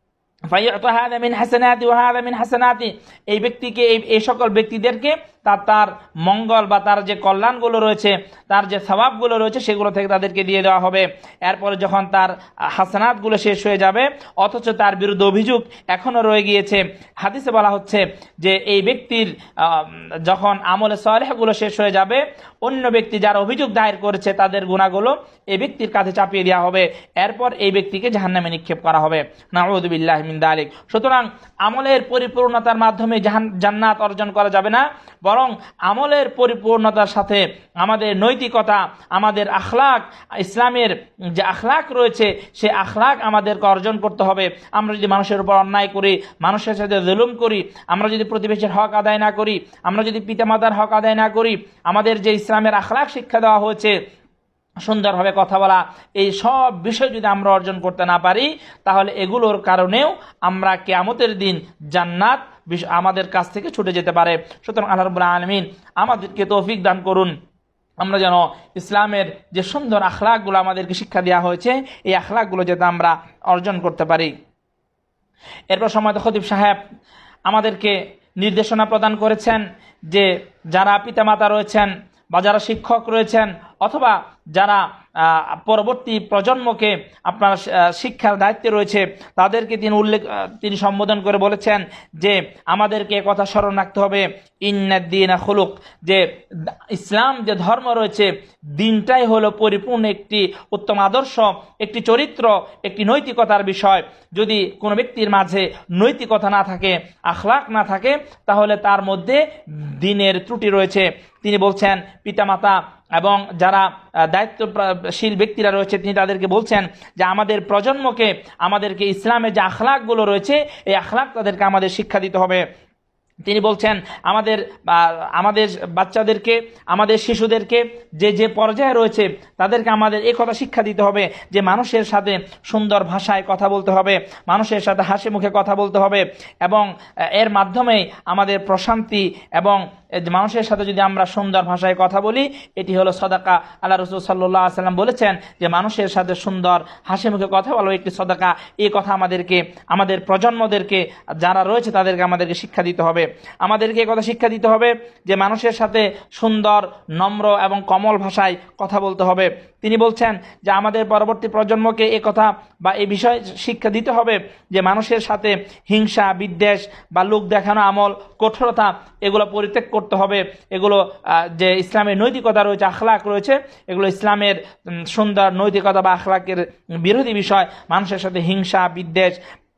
এই ব্যক্তিকে এই সকল ব্যক্তিদেরকে তার তার মঙ্গল বা তার যে কল্যাণগুলো রয়েছে, তার যে সওয়াবগুলো রয়েছে সেগুলো থেকে তাদেরকে দিয়ে দেওয়া হবে। এরপরে যখন তার হাসানাতগুলো শেষ হয়ে যাবে অথচ তার বিরুদ্ধে অভিযোগ এখনও রয়ে গিয়েছে, হাদিসে বলা হচ্ছে যে এই ব্যক্তির যখন আমলে সালেহগুলো শেষ হয়ে যাবে, অন্য ব্যক্তি যারা অভিযোগ দায়ের করেছে তাদের গুনাহগুলো এই ব্যক্তির কাছে চাপিয়ে দেওয়া হবে, এরপর এই ব্যক্তিকে জাহান্নামে নিক্ষেপ করা হবে। নাউযু বিল্লাহি মিন যালিক। সুতরাং আমলের পরিপূর্ণতার মাধ্যমে জান্নাত অর্জন করা যাবে না, বরং আমলের পরিপূর্ণতার সাথে আমাদের নৈতিকতা, আমাদের আখলাক, ইসলামের যে আখলাক রয়েছে সেই আখলাক আমাদেরকে অর্জন করতে হবে। আমরা যদি মানুষের উপর অন্যায় করি, মানুষের সাথে জুলুম করি, আমরা যদি প্রতিবেশীর হক আদায় না করি, আমরা যদি পিতামাতার হক আদায় না করি, আমাদের যে ইসলামের আখলাক শিক্ষা দেওয়া হয়েছে সুন্দরভাবে কথা বলা, এই সব বিষয় যদি আমরা অর্জন করতে না পারি তাহলে এগুলোর কারণেও আমরা কিয়ামতের দিন জান্নাত আমাদের কাছ থেকে ছুটে যেতে পারে। সুতরাং আল্লাহ রাব্বুল আলামিন আমাদেরকে তৌফিক দান করুন, আমরা যেন ইসলামের যে সুন্দর আখলাকগুলো আমাদেরকে শিক্ষা দেওয়া হয়েছে এই আখলাকগুলো যাতে আমরা অর্জন করতে পারি। এরপর সম্মানিত খতিব সাহেব আমাদেরকে নির্দেশনা প্রদান করেছেন যে যারা পিতামাতা রয়েছেন বা যারা শিক্ষক রয়েছেন অথবা যারা পরবর্তী প্রজন্মকে আপনার শিক্ষার দায়িত্বে রয়েছে তাদেরকে তিনি উল্লেখ তিনি সম্বোধন করে বলেছেন যে আমাদেরকে কথা স্মরণ রাখতে হবে ইন্নাদ-দীনা খুলুক, যে ইসলাম যে ধর্ম রয়েছে দিনটাই হলো পরিপূর্ণ একটি উত্তম আদর্শ, একটি চরিত্র, একটি নৈতিকতার বিষয়। যদি কোনো ব্যক্তির মাঝে নৈতিকতা না থাকে, আখলাক না থাকে, তাহলে তার মধ্যে দিনের ত্রুটি রয়েছে। তিনি বলছেন পিতামাতা এবং যারা দায়িত্বশীল ব্যক্তিরা রয়েছে তিনি তাদেরকে বলছেন যে আমাদের প্রজন্মকে আমাদেরকে ইসলামের যে আখলাকগুলো রয়েছে এই আখলাক তাদেরকে আমাদের শিক্ষা দিতে হবে। তিনি বলছেন আমাদের আমাদের বাচ্চাদেরকে, আমাদের শিশুদেরকে যে যে পর্যায়ে রয়েছে তাদেরকে আমাদের এই কথা শিক্ষা দিতে হবে যে মানুষের সাথে সুন্দর ভাষায় কথা বলতে হবে, মানুষের সাথে হাসি মুখে কথা বলতে হবে, এবং এর মাধ্যমে আমাদের প্রশান্তি এবং মানুষের সাথে যদি আমরা সুন্দর ভাষায় কথা বলি এটি হলো সদাকা। আল্লাহ রাসূল সাল্লাল্লাহু আলাইহি ওয়াসাল্লাম বলেছেন যে মানুষের সাথে সুন্দর হাসি মুখে কথা বলা একটি সদাকা। এই কথা আমাদেরকে, আমাদের প্রজন্মদেরকে যারা রয়েছে তাদেরকে আমাদেরকে শিক্ষা দিতে হবে। আমাদেরকে এই কথা শিক্ষা দিতে হবে যে মানুষের সাথে সুন্দর, নম্র এবং কমল ভাষায় কথা বলতে হবে। তিনি বলছেন যে আমাদের পরবর্তী প্রজন্মকে এই কথা বা এই বিষয় শিক্ষা দিতে হবে যে মানুষের সাথে হিংসা, বিদ্বেষ বা লোক দেখানো আমল, কঠোরতা এগুলো পরিত্যাগ করতে হবে। এগুলো যে ইসলামের নৈতিকতা রয়েছে, আখলাক রয়েছে, এগুলো ইসলামের সুন্দর নৈতিকতা বা আখলাকের বিরোধী বিষয়। মানুষের সাথে হিংসা, বিদ্বেষ,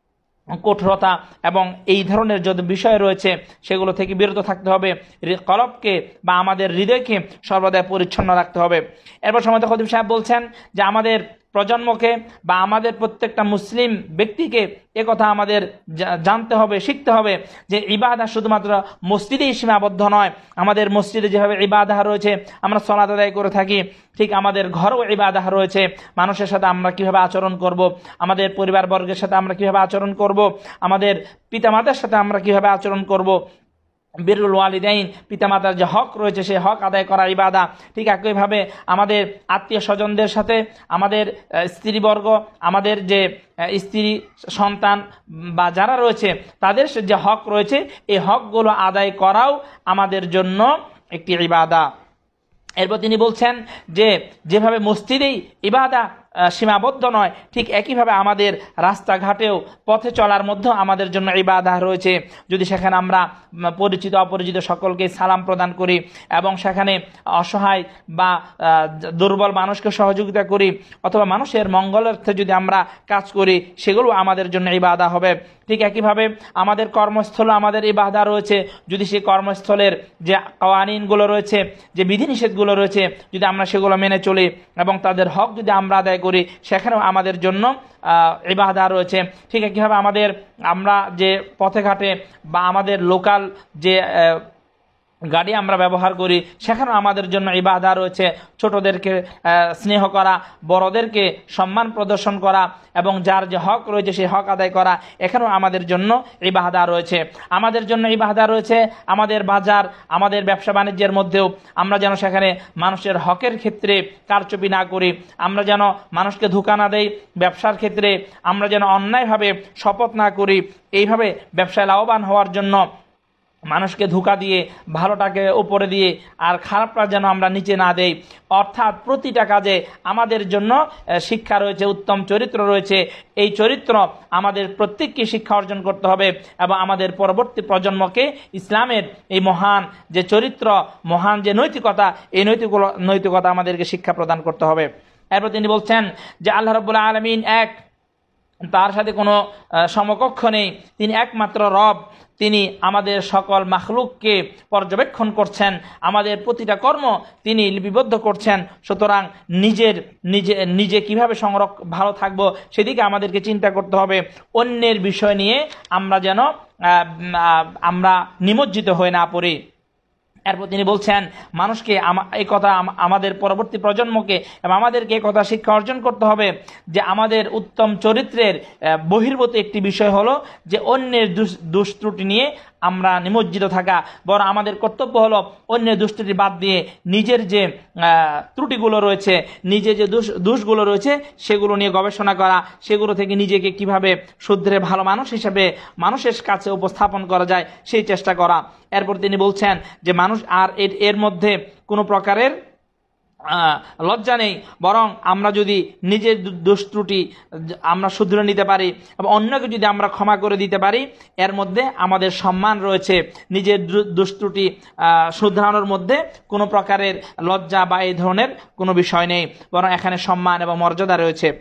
কঠোরতা এবং এই ধরনের যত বিষয় রয়েছে সেগুলো থেকে বিরত থাকতে হবে। কলবকে বা আমাদের হৃদয়কে সর্বদাই পরিচ্ছন্ন রাখতে হবে। এরপর সম্মানিত খতিব সাহেব বলছেন যে আমাদের প্রজন্মকে বা আমাদের প্রত্যেকটা মুসলিম ব্যক্তিকে একথা আমাদের জানতে হবে, শিখতে হবে যে ইবাদত শুধুমাত্র মসজিদেই সীমাবদ্ধ নয়। আমাদের মসজিদে যেভাবে ইবাদত রয়েছে, আমরা সালাত আদায় করে থাকি, ঠিক আমাদের ঘরেও ইবাদত রয়েছে। মানুষের সাথে আমরা কিভাবে আচরণ করব, আমাদের পরিবারবর্গের সাথে আমরা কিভাবে আচরণ করব, আমাদের পিতামাতার সাথে আমরা কিভাবে আচরণ করব, বিরুল ওয়ালিদাইন পিতামাতার যে হক রয়েছে সেই হক আদায় করা ইবাদত। ঠিক একইভাবে আমাদের আত্মীয় স্বজনদের সাথে, আমাদের স্ত্রীবর্গ, আমাদের যে স্ত্রী, সন্তান বা যারা রয়েছে তাদের যে হক রয়েছে এই হকগুলো আদায় করাও আমাদের জন্য একটি ইবাদত। এরপর তিনি বলছেন যে যেভাবে মসজিদেই ইবাদত সীমাবদ্ধ নয়, ঠিক একইভাবে আমাদের রাস্তাঘাটেও পথে চলার মধ্যে আমাদের জন্য ইবাদত রয়েছে। যদি সেখানে আমরা পরিচিত অপরিচিত সকলকে সালাম প্রদান করি এবং সেখানে অসহায় বা দুর্বল মানুষকে সহযোগিতা করি অথবা মানুষের মঙ্গলার্থে যদি আমরা কাজ করি সেগুলো আমাদের জন্য ইবাদত হবে। ঠিক একইভাবে আমাদের কর্মস্থলে আমাদের ইবাদত রয়েছে। যদি সেই কর্মস্থলের যে কাওয়ানিনগুলো রয়েছে, যে বিধিনিষেধগুলো রয়েছে, যদি আমরা সেগুলো মেনে চলি এবং তাদের হক যদি আমরা আদায় করি সেখানেও আমাদের জন্য ইবাদত রয়েছে। ঠিক একইভাবে আমাদের আমরা যে পথে ঘাটে বা আমাদের লোকাল যে গাড়ি আমরা ব্যবহার করি, সেখানেও আমাদের জন্য ইবাদা রয়েছে। ছোটদেরকে স্নেহ করা, বড়দেরকে সম্মান প্রদর্শন করা এবং যার যে হক রয়েছে সেই হক আদায় করা, এখানেও আমাদের জন্য ইবাদা রয়েছে। আমাদের জন্য ইবাদা রয়েছে আমাদের বাজার, আমাদের ব্যবসা বাণিজ্যের মধ্যেও আমরা যেন সেখানে মানুষের হকের ক্ষেত্রে কারচুপি না করি, আমরা যেন মানুষকে ধোঁকা না দেই, ব্যবসার ক্ষেত্রে আমরা যেন অন্যায়ভাবে শপথ না করি। এইভাবে ব্যবসায় লাভবান হওয়ার জন্য মানুষকে ধোঁকা দিয়ে ভালোটাকে উপরে দিয়ে আর খারাপটা যেন আমরা নিচে না দেই। অর্থাৎ প্রতিটা কাজে আমাদের জন্য শিক্ষা রয়েছে, উত্তম চরিত্র রয়েছে। এই চরিত্র আমাদের প্রত্যেককে শিক্ষা অর্জন করতে হবে এবং আমাদের পরবর্তী প্রজন্মকে ইসলামের এই মহান যে চরিত্র, মহান যে নৈতিকতা, এই নৈতিক নৈতিকতা আমাদেরকে শিক্ষা প্রদান করতে হবে। এরপর তিনি বলছেন যে আল্লাহ রাব্বুল আলামিন এক, তার সাথে কোনো সমকক্ষ নেই, তিনি একমাত্র রব। তিনি আমাদের সকল মাখলুককে পর্যবেক্ষণ করছেন, আমাদের প্রতিটা কর্ম তিনি লিপিবদ্ধ করছেন। সুতরাং নিজের নিজে নিজে কিভাবে সংরক্ষণ ভালো থাকবো সেদিকে আমাদেরকে চিন্তা করতে হবে। অন্যের বিষয় নিয়ে আমরা যেন আমরা নিমজ্জিত হয়ে না পড়ি। এরপর তিনি বলছেন মানুষকে এই কথা আমাদের পরবর্তী প্রজন্মকে এবং আমাদেরকে এই কথা শিক্ষা অর্জন করতে হবে যে আমাদের উত্তম চরিত্রের বহির্ভূত একটি বিষয় হলো যে অন্যের দুষ্ত্রুটি নিয়ে আমরা নিমজ্জিত থাকা। বরং আমাদের কর্তব্য হলো অন্যের দুষ্ত্রুটি বাদ দিয়ে নিজের যে ত্রুটিগুলো রয়েছে, নিজের যে দোষ দোষগুলো রয়েছে সেগুলো নিয়ে গবেষণা করা, সেগুলো থেকে নিজেকে কিভাবে শুধরে ভালো মানুষ হিসেবে মানুষের কাছে উপস্থাপন করা যায় সেই চেষ্টা করা। এরপর তিনি বলছেন যে মানুষ আর এর এর মধ্যে কোনো প্রকারের লজ্জা নেই, বরং আমরা যদি নিজের দোষ ত্রুটি আমরা শুধরে নিতে পারি এবং অন্যকে যদি আমরা ক্ষমা করে দিতে পারি, এর মধ্যে আমাদের সম্মান রয়েছে। নিজের দোষ ত্রুটি শুধরানোর মধ্যে কোনো প্রকারের লজ্জা বা এই ধরনের কোনো বিষয় নেই, বরং এখানে সম্মান এবং মর্যাদা রয়েছে।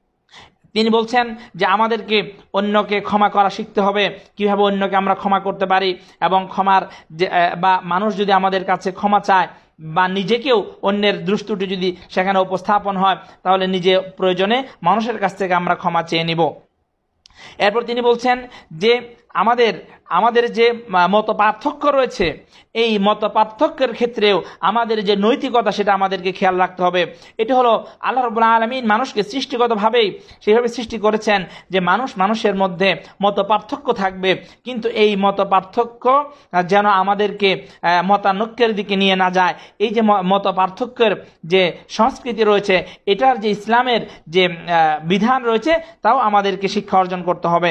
তিনি বলছেন যে আমাদেরকে অন্যকে ক্ষমা করা শিখতে হবে, কিভাবে অন্যকে আমরা ক্ষমা করতে পারি এবং ক্ষমার যে বা মানুষ যদি আমাদের কাছে ক্ষমা চায় বা নিজেকেও অন্যের দুষ্ত্রুটি যদি সেখানে উপস্থাপন হয়, তাহলে নিজে প্রয়োজনে মানুষের কাছ থেকে আমরা ক্ষমা চেয়ে নিব। এরপর তিনি বলছেন যে আমাদের আমাদের যে মত পার্থক্য রয়েছে, এই মত পার্থক্যের ক্ষেত্রেও আমাদের যে নৈতিকতা সেটা আমাদেরকে খেয়াল রাখতে হবে। এটা হলো আল্লাহ রাব্বুল আলামিন মানুষকে সৃষ্টিগতভাবেই সেভাবে সৃষ্টি করেছেন যে মানুষ মানুষের মধ্যে মত পার্থক্য থাকবে, কিন্তু এই মত পার্থক্য যেন আমাদেরকে মতানৈক্যের দিকে নিয়ে না যায়। এই যে মত পার্থক্যের যে সংস্কৃতি রয়েছে, এটার যে ইসলামের যে বিধান রয়েছে তাও আমাদেরকে শিক্ষা অর্জন করতে হবে।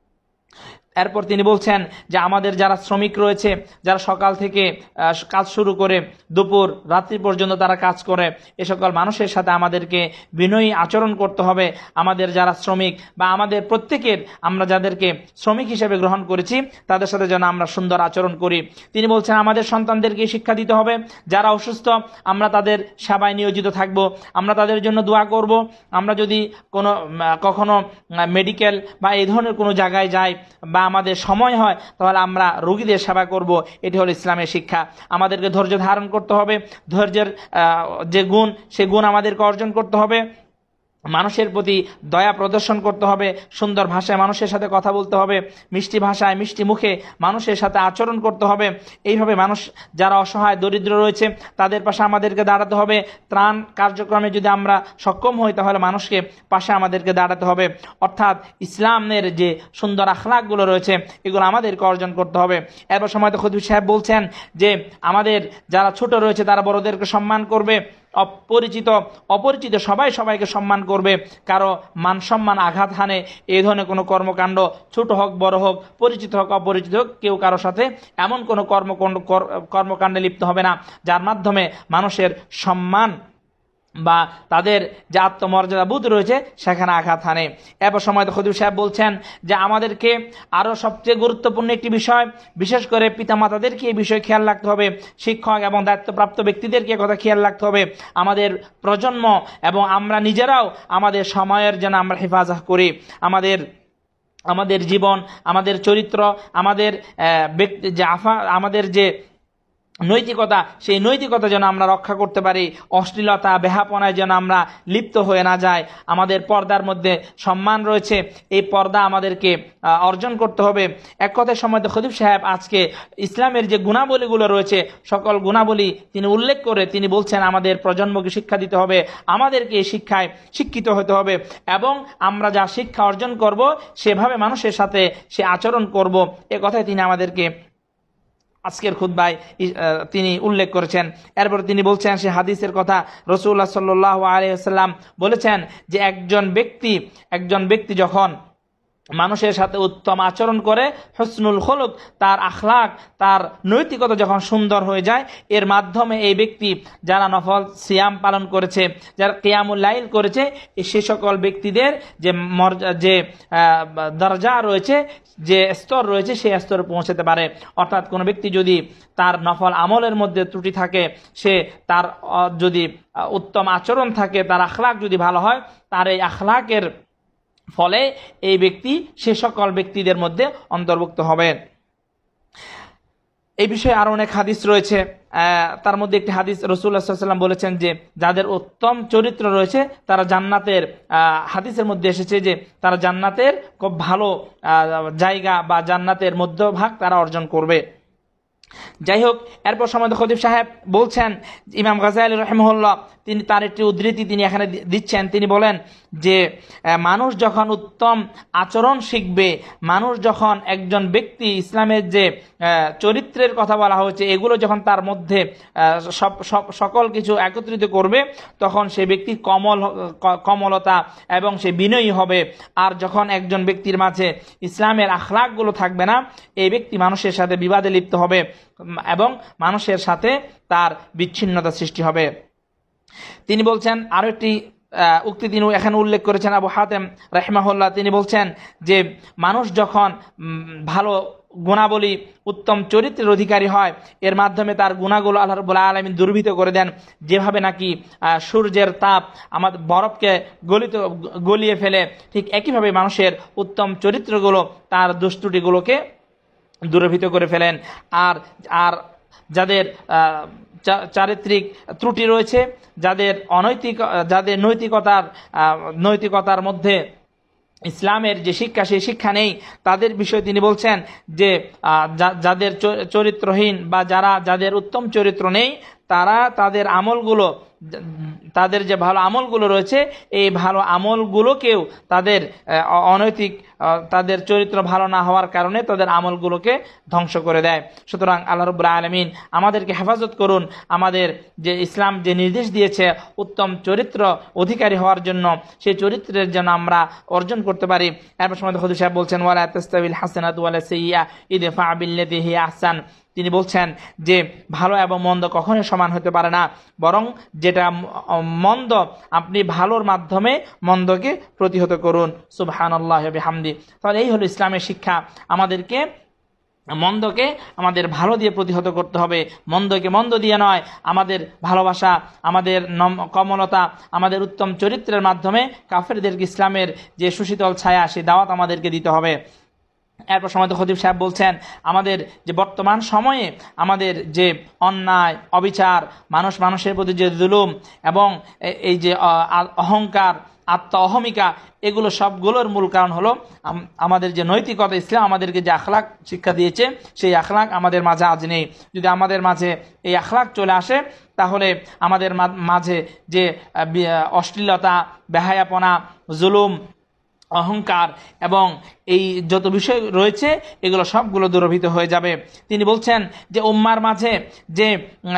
এরপর তিনি বলছেন যে আমাদের যারা শ্রমিক রয়েছে, যারা সকাল থেকে কাজ শুরু করে দুপুর রাত্রি পর্যন্ত তারা কাজ করে, এ সকল মানুষের সাথে আমাদেরকে বিনয়ী আচরণ করতে হবে। আমাদের যারা শ্রমিক বা আমাদের প্রত্যেকের আমরা যাদেরকে শ্রমিক হিসেবে গ্রহণ করেছি তাদের সাথে যেন আমরা সুন্দর আচরণ করি। তিনি বলছেন আমাদের সন্তানদেরকে শিক্ষা দিতে হবে, যারা অসুস্থ আমরা তাদের সেবায় নিয়োজিত থাকব, আমরা তাদের জন্য দোয়া করব। আমরা যদি কোনো কখনো মেডিকেল বা এই ধরনের কোনো জায়গায় যাই বা আমাদের সময় হয়, তাহলে আমরা রোগীদের সেবা করব। এটি হলো ইসলামের শিক্ষা। আমাদেরকে ধৈর্য ধারণ করতে হবে, ধৈর্যের যে গুণ সে গুণ আমাদেরকে অর্জন করতে হবে। মানুষের প্রতি দয়া প্রদর্শন করতে হবে, সুন্দর ভাষায় মানুষের সাথে কথা বলতে হবে, মিষ্টি ভাষায় মিষ্টি মুখে মানুষের সাথে আচরণ করতে হবে। এইভাবে মানুষ যারা অসহায় দরিদ্র রয়েছে তাদের পাশে আমাদেরকে দাঁড়াতে হবে। ত্রাণ কার্যক্রমে যদি আমরা সক্ষম হই তাহলে মানুষকে পাশে আমাদেরকে দাঁড়াতে হবে। অর্থাৎ ইসলামের যে সুন্দর আখলাকগুলো রয়েছে এগুলো আমাদেরকে অর্জন করতে হবে। এরপর সময় তো খতিব সাহেব বলছেন যে আমাদের যারা ছোট রয়েছে তারা বড়দেরকে সম্মান করবে, অপরিচিত অপরিচিত সবাই সবাইকে সম্মান করবে, কারো মান সম্মান আঘাত হানে এই ধরনের কোনো কর্মকাণ্ড ছোট হোক বড় হোক, পরিচিত হোক অপরিচিত হোক, কেউ কারো সাথে এমন কোনো কর্মকাণ্ড কর্মকাণ্ডে লিপ্ত হবে না যার মাধ্যমে মানুষের সম্মান বা তাদের যে আত্মমর্যাদা বোধ রয়েছে সেখানে আঘাত হানে। এরপর সময় খতিব সাহেব বলছেন যে আমাদেরকে আরও সবচেয়ে গুরুত্বপূর্ণ একটি বিষয়, বিশেষ করে পিতামাতাদেরকে এই বিষয়ে খেয়াল রাখতে হবে, শিক্ষক এবং দায়িত্বপ্রাপ্ত ব্যক্তিদেরকে কথা খেয়াল রাখতে হবে। আমাদের প্রজন্ম এবং আমরা নিজেরাও আমাদের সময়ের যেন আমরা হেফাজত করি, আমাদের আমাদের জীবন, আমাদের চরিত্র, আমাদের ব্যক্তি যে আফা আমাদের যে নৈতিকতা, সেই নৈতিকতা যেন আমরা রক্ষা করতে পারি, অশ্লীলতা বেহাপনায় যেন আমরা লিপ্ত হয়ে না যাই। আমাদের পর্দার মধ্যে সম্মান রয়েছে, এই পর্দা আমাদেরকে অর্জন করতে হবে। এক কথায় সম্মানিত খতিব সাহেব আজকে ইসলামের যে গুণাবলীগুলো রয়েছে সকল গুণাবলী তিনি উল্লেখ করে তিনি বলছেন আমাদের প্রজন্মকে শিক্ষা দিতে হবে, আমাদেরকে এই শিক্ষায় শিক্ষিত হতে হবে এবং আমরা যা শিক্ষা অর্জন করব সেভাবে মানুষের সাথে সে আচরণ করব। এ কথায় তিনি আমাদেরকে আজকের খুতবায় তিনি উল্লেখ করেছেন। এরপর তিনি বলছেন সে হাদিসের কথা, রাসূলুল্লাহ সাল্লাল্লাহু আলাইহি ওয়াসাল্লাম বলেছেন যে একজন ব্যক্তি একজন ব্যক্তি যখন মানুষের সাথে উত্তম আচরণ করে, হুসনুল খুলুক, তার আখলাক তার নৈতিকতা যখন সুন্দর হয়ে যায়, এর মাধ্যমে এই ব্যক্তি যারা নফল সিয়াম পালন করেছে, যারা কিয়ামুল লাইল করেছে, সে সকল ব্যক্তিদের যে যে দরজা রয়েছে, যে স্তর রয়েছে সেই স্তরে পৌঁছাতে পারে। অর্থাৎ কোনো ব্যক্তি যদি তার নফল আমলের মধ্যে ত্রুটি থাকে, সে তার যদি উত্তম আচরণ থাকে, তার আখলাক যদি ভালো হয়, তার এই আখলাকের ফলে এই ব্যক্তি সে সকল ব্যক্তিদের মধ্যে অন্তর্ভুক্ত হবে। এই বিষয়ে আরো অনেক হাদিস রয়েছে, তার মধ্যে একটি হাদিস রাসূলুল্লাহ সাল্লাল্লাহু আলাইহি ওয়াসাল্লাম বলেছেন যে যাদের উত্তম চরিত্র রয়েছে তারা জান্নাতের, হাদিসের মধ্যে এসেছে যে তারা জান্নাতের খুব ভালো জায়গা বা জান্নাতের মধ্যভাগ তারা অর্জন করবে। যাই হোক, এরপর সম্মানিত খতিব সাহেব বলছেন, ইমাম গাযালি রাহিমাহুল্লাহ তিনি তার একটি উদ্ধৃতি তিনি এখানে দিচ্ছেন। তিনি বলেন যে মানুষ যখন উত্তম আচরণ শিখবে, মানুষ যখন একজন ব্যক্তি ইসলামের যে চরিত্রের কথা বলা হয়েছে এগুলো যখন তার মধ্যে সব সকল কিছু একত্রিত করবে, তখন সে ব্যক্তি কমল কমলতা এবং সে বিনয়ী হবে। আর যখন একজন ব্যক্তির মাঝে ইসলামের আখলাকগুলো থাকবে না, এই ব্যক্তি মানুষের সাথে বিবাদে লিপ্ত হবে এবং মানুষের সাথে তার বিচ্ছিন্নতা সৃষ্টি হবে। তিনি বলছেন আরো একটি উক্তি তিনি এখানে উল্লেখ করেছেন, আবু হাতেম রাহিমাহুল্লাহ তিনি বলছেন যে মানুষ যখন ভালো গুণাবলী উত্তম চরিত্রের অধিকারী হয়, এর মাধ্যমে তার গুণাগুলো আল্লাহ রাব্বুল আলামিন দুর্বৃত করে দেন, যেভাবে নাকি সূর্যের তাপ আমাদের বরফকে গলিত গলিয়ে ফেলে, ঠিক একইভাবে মানুষের উত্তম চরিত্রগুলো তার দুষ্টুটিগুলোকে দূরীভূত করে ফেলেন। আর আর যাদের চারিত্রিক ত্রুটি রয়েছে, যাদের অনৈতিক যাদের নৈতিকতার নৈতিকতার মধ্যে ইসলামের যে শিক্ষা সেই শিক্ষা নেই, তাদের বিষয়ে তিনি বলছেন যে যাদের চরিত্রহীন বা যারা যাদের উত্তম চরিত্র নেই, তারা তাদের আমলগুলো তাদের যে ভালো আমলগুলো রয়েছে এই ভালো আমলগুলোকেও তাদের অনৈতিক তাদের চরিত্র ভালো না হওয়ার কারণে তাদের আমলগুলোকে ধ্বংস করে দেয়। সুতরাং আল্লাহ রাব্বুল আলামিন আমাদেরকে হেফাজত করুন, আমাদের যে ইসলাম যে নির্দেশ দিয়েছে উত্তম চরিত্র অধিকারী হওয়ার জন্য, সেই চরিত্রের জন্য আমরা অর্জন করতে পারি। এরপর সময় খতিব সাহেব বলছেন ওয়ালা তাস্তাবিল হাসানাতু ওয়ালা সাইয়্যা ইদফা বিল্লাতি হিয়া আহসান। তিনি বলছেন যে ভালো এবং মন্দ কখনোই সমান হতে পারে না, বরং যেটা মন্দ আপনি ভালোর মাধ্যমে মন্দকে প্রতিহত করুন। সুবহানাল্লাহি ওয়া বিহামদি। তাহলে এই হলো ইসলামের শিক্ষা, আমাদেরকে মন্দকে আমাদের ভালো দিয়ে প্রতিহত করতে হবে, মন্দকে মন্দ দিয়ে নয়। আমাদের ভালোবাসা, আমাদের কমলতা, আমাদের উত্তম চরিত্রের মাধ্যমে কাফেরদেরকে ইসলামের যে সুশীতল ছায়া সেই দাওয়াত আমাদেরকে দিতে হবে। এরপর সময় খতিব সাহেব বলছেন আমাদের যে বর্তমান সময়ে আমাদের যে অন্যায় অবিচার, মানুষ মানুষের প্রতি যে জুলুম এবং এই যে অহংকার, আত্মা অহমিকা, এগুলো সবগুলোর মূল কারণ হলো আমাদের যে নৈতিকতা, ইসলাম আমাদেরকে যে আখলাক শিক্ষা দিয়েছে সেই আখলাক আমাদের মাঝে আজ নেই। যদি আমাদের মাঝে এই আখলাক চলে আসে, তাহলে আমাদের মাঝে যে অশ্লীলতা, বেহায়াপনা, জুলুম, অহংকার এবং এই যত বিষয় রয়েছে এগুলো সবগুলো দূরীভূত হয়ে যাবে। তিনি বলছেন যে উম্মার মাঝে যে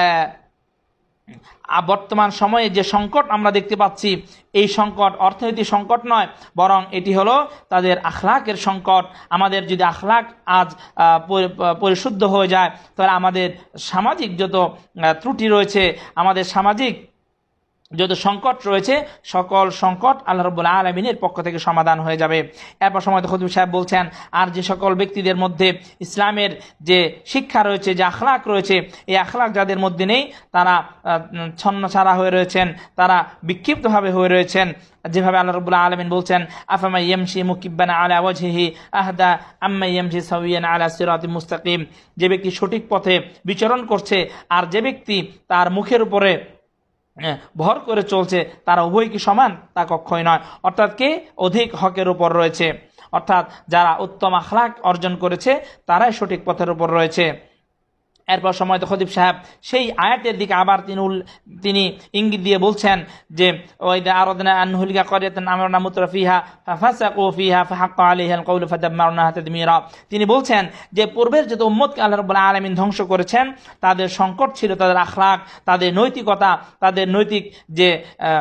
বর্তমান সময়ে যে সংকট আমরা দেখতে পাচ্ছি, এই সংকট অর্থনৈতিক সংকট নয়, বরং এটি হলো তাদের আখলাকের সংকট। আমাদের যদি আখলাক আজ পরিশুদ্ধ হয়ে যায়, তাহলে আমাদের সামাজিক যত ত্রুটি রয়েছে, আমাদের সামাজিক যত সংকট রয়েছে সকল সংকট আল্লাহ রাব্বুল আলামিনের পক্ষ থেকে সমাধান হয়ে যাবে। এরপর সময় খতিব সাহেব বলছেন, আর যে সকল ব্যক্তিদের মধ্যে ইসলামের যে শিক্ষা রয়েছে, যে আখলাক রয়েছে, এই আখলাক যাদের মধ্যে নেই তারা ছন্নছাড়া হয়ে রয়েছেন, তারা বিক্ষিপ্তভাবে হয়ে রয়েছেন। যেভাবে আল্লাহ রাব্বুল আলামিন বলছেন, আফামা ইয়ামশি মুকিব্বান আলা ওয়াজহিহি আহদা আম্মা ইয়ামশি সাওয়িয়ান আলা সিরাতিম মুস্তাকিম। যে ব্যক্তি সঠিক পথে বিচরণ করছে আর যে ব্যক্তি তার মুখের উপরে ভর করে চলছে, তারা উভয় কি সমান? তা কখনোই নয়। অর্থাৎ কে অধিক হকের উপর রয়েছে? অর্থাৎ যারা উত্তম আখলাক অর্জন করেছে তারাই সঠিক পথের উপর রয়েছে। এরপর সময় খতিব সাহেব সেই আয়াতের দিকে আবার তিনি তিনি ইঙ্গিত দিয়ে বলছেন যে ওয়াইদা আরাদনা আন নুহলিকা ক্বরিয়াতান আমরনা মুতরাফিহা ফাফাসাকু ফিহা ফাহাক্কা আলাইহাল কওলু ফাদাম্মারনাহা তাদমীরা। তিনি বলছেন যে পূর্বের যত উম্মতকে আল্লাহ রাব্বুল আলামিন ধ্বংস করেছেন, তাদের সংকট ছিল তাদের আখলাক, তাদের নৈতিকতা, তাদের নৈতিক যে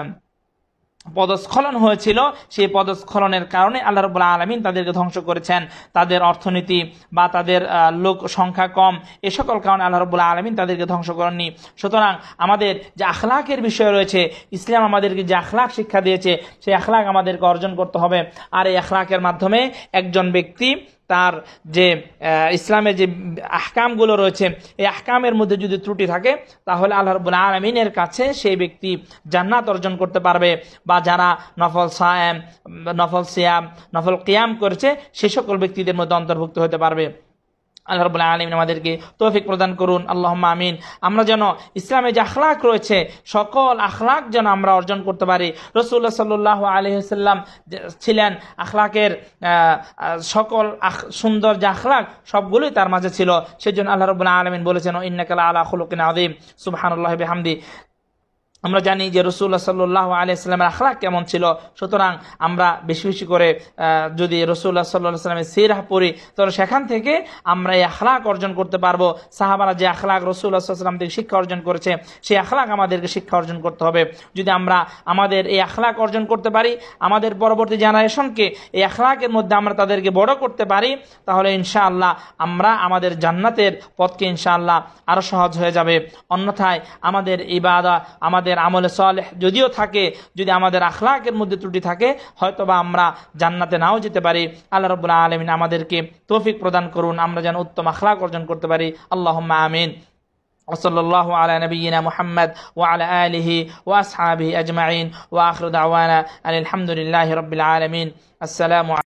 পদস্খলন হয়েছিল, সেই পদস্খলনের কারণে আল্লাহ রাব্বুল আলামিন তাদেরকে ধ্বংস করেছেন। তাদের অর্থনীতি বা তাদের লোক সংখ্যা কম, এ সকল কারণে আল্লাহ রাব্বুল আলামিন তাদেরকে ধ্বংস করেননি। সুতরাং আমাদের যে আখলাকের বিষয় রয়েছে, ইসলাম আমাদেরকে যে আখলাক শিক্ষা দিয়েছে, সেই আখলাক আমাদেরকে অর্জন করতে হবে। আর এই আখলাকের মাধ্যমে একজন ব্যক্তি তার যে ইসলামের যে আহকামগুলো রয়েছে, এই আহকামের মধ্যে যদি ত্রুটি থাকে তাহলে আল্লাহ রাব্বুল আলামিনের কাছে সেই ব্যক্তি জান্নাত অর্জন করতে পারবে। বা যারা নফল সায়াম, নফল সিয়াম, নফল কিয়াম করেছে, সে সকল ব্যক্তিদের মধ্যে অন্তর্ভুক্ত হতে পারবে। আল্লাহ রাব্বুল আলামিন আমাদেরকে তৌফিক প্রদান করুন, আল্লাহুম্মা আমিন। আমরা যেন ইসলামে যে আখলাক রয়েছে, সকল আখলাক যেন আমরা অর্জন করতে পারি। রাসূলুল্লাহ সাল্লাল্লাহু আলাইহি ওয়াসাল্লাম ছিলেন আখলাকের সকল সুন্দর যে আখলাক সবগুলোই তার মাঝে ছিল। সেজন্য আল্লাহ রাব্বুল আলামিন বলেছেন, ইন্নাকা লাআলা খুলুকিন আযীম, সুবহানাল্লাহি ওয়া বিহামদি। আমরা জানি যে রাসূলুল্লাহ সাল্লাল্লাহু আলাইহি ওয়াসাল্লামের আখলাক কেমন ছিল। সুতরাং আমরা বেশি বেশি করে যদি রাসূলুল্লাহ সাল্লাল্লাহু আলাইহি ওয়াসাল্লামের সিরাহ পড়ি, তাহলে সেখান থেকে আমরা এই আখলাক অর্জন করতে পারবো। সাহাবারা যে আখলাক রাসূলুল্লাহ সাল্লাল্লাহু আলাইহি ওয়াসাল্লাম থেকে শিক্ষা অর্জন করেছে, সেই আখলাক আমাদেরকে শিক্ষা অর্জন করতে হবে। যদি আমরা আমাদের এই আখলাক অর্জন করতে পারি, আমাদের পরবর্তী জেনারেশনকে এই আখলাকের মধ্যে আমরা তাদেরকে বড় করতে পারি, তাহলে ইনশাআল্লাহ আমরা আমাদের জান্নাতের পথকে ইনশাআল্লাহ আরো সহজ হয়ে যাবে। অন্যথায় আমাদের ইবাদত, আমাদের আমলে সালেহ যদিও থাকে, যদি আমাদের আখলাকের মধ্যে ত্রুটি থাকে, হয়তোবা আমরা জান্নাতে নাও যেতে পারি। আল্লাহ রাব্বুল আলামিন আমাদেরকে তৌফিক প্রদান করুন, আমরা যেন উত্তম আখলাক অর্জন করতে পারি। আল্লাহুম্মা আমিন। ওয়াসাল্লাল্লাহু আলা নাবিয়িনা মুহাম্মদ ওয়া আলা আলিহি ওয়া আসহাবিহি আজমাইন ওয়া আখিরু দাওয়ানা আলহামদুলিল্লাহি রাব্বিল আলামিন। আসসালামু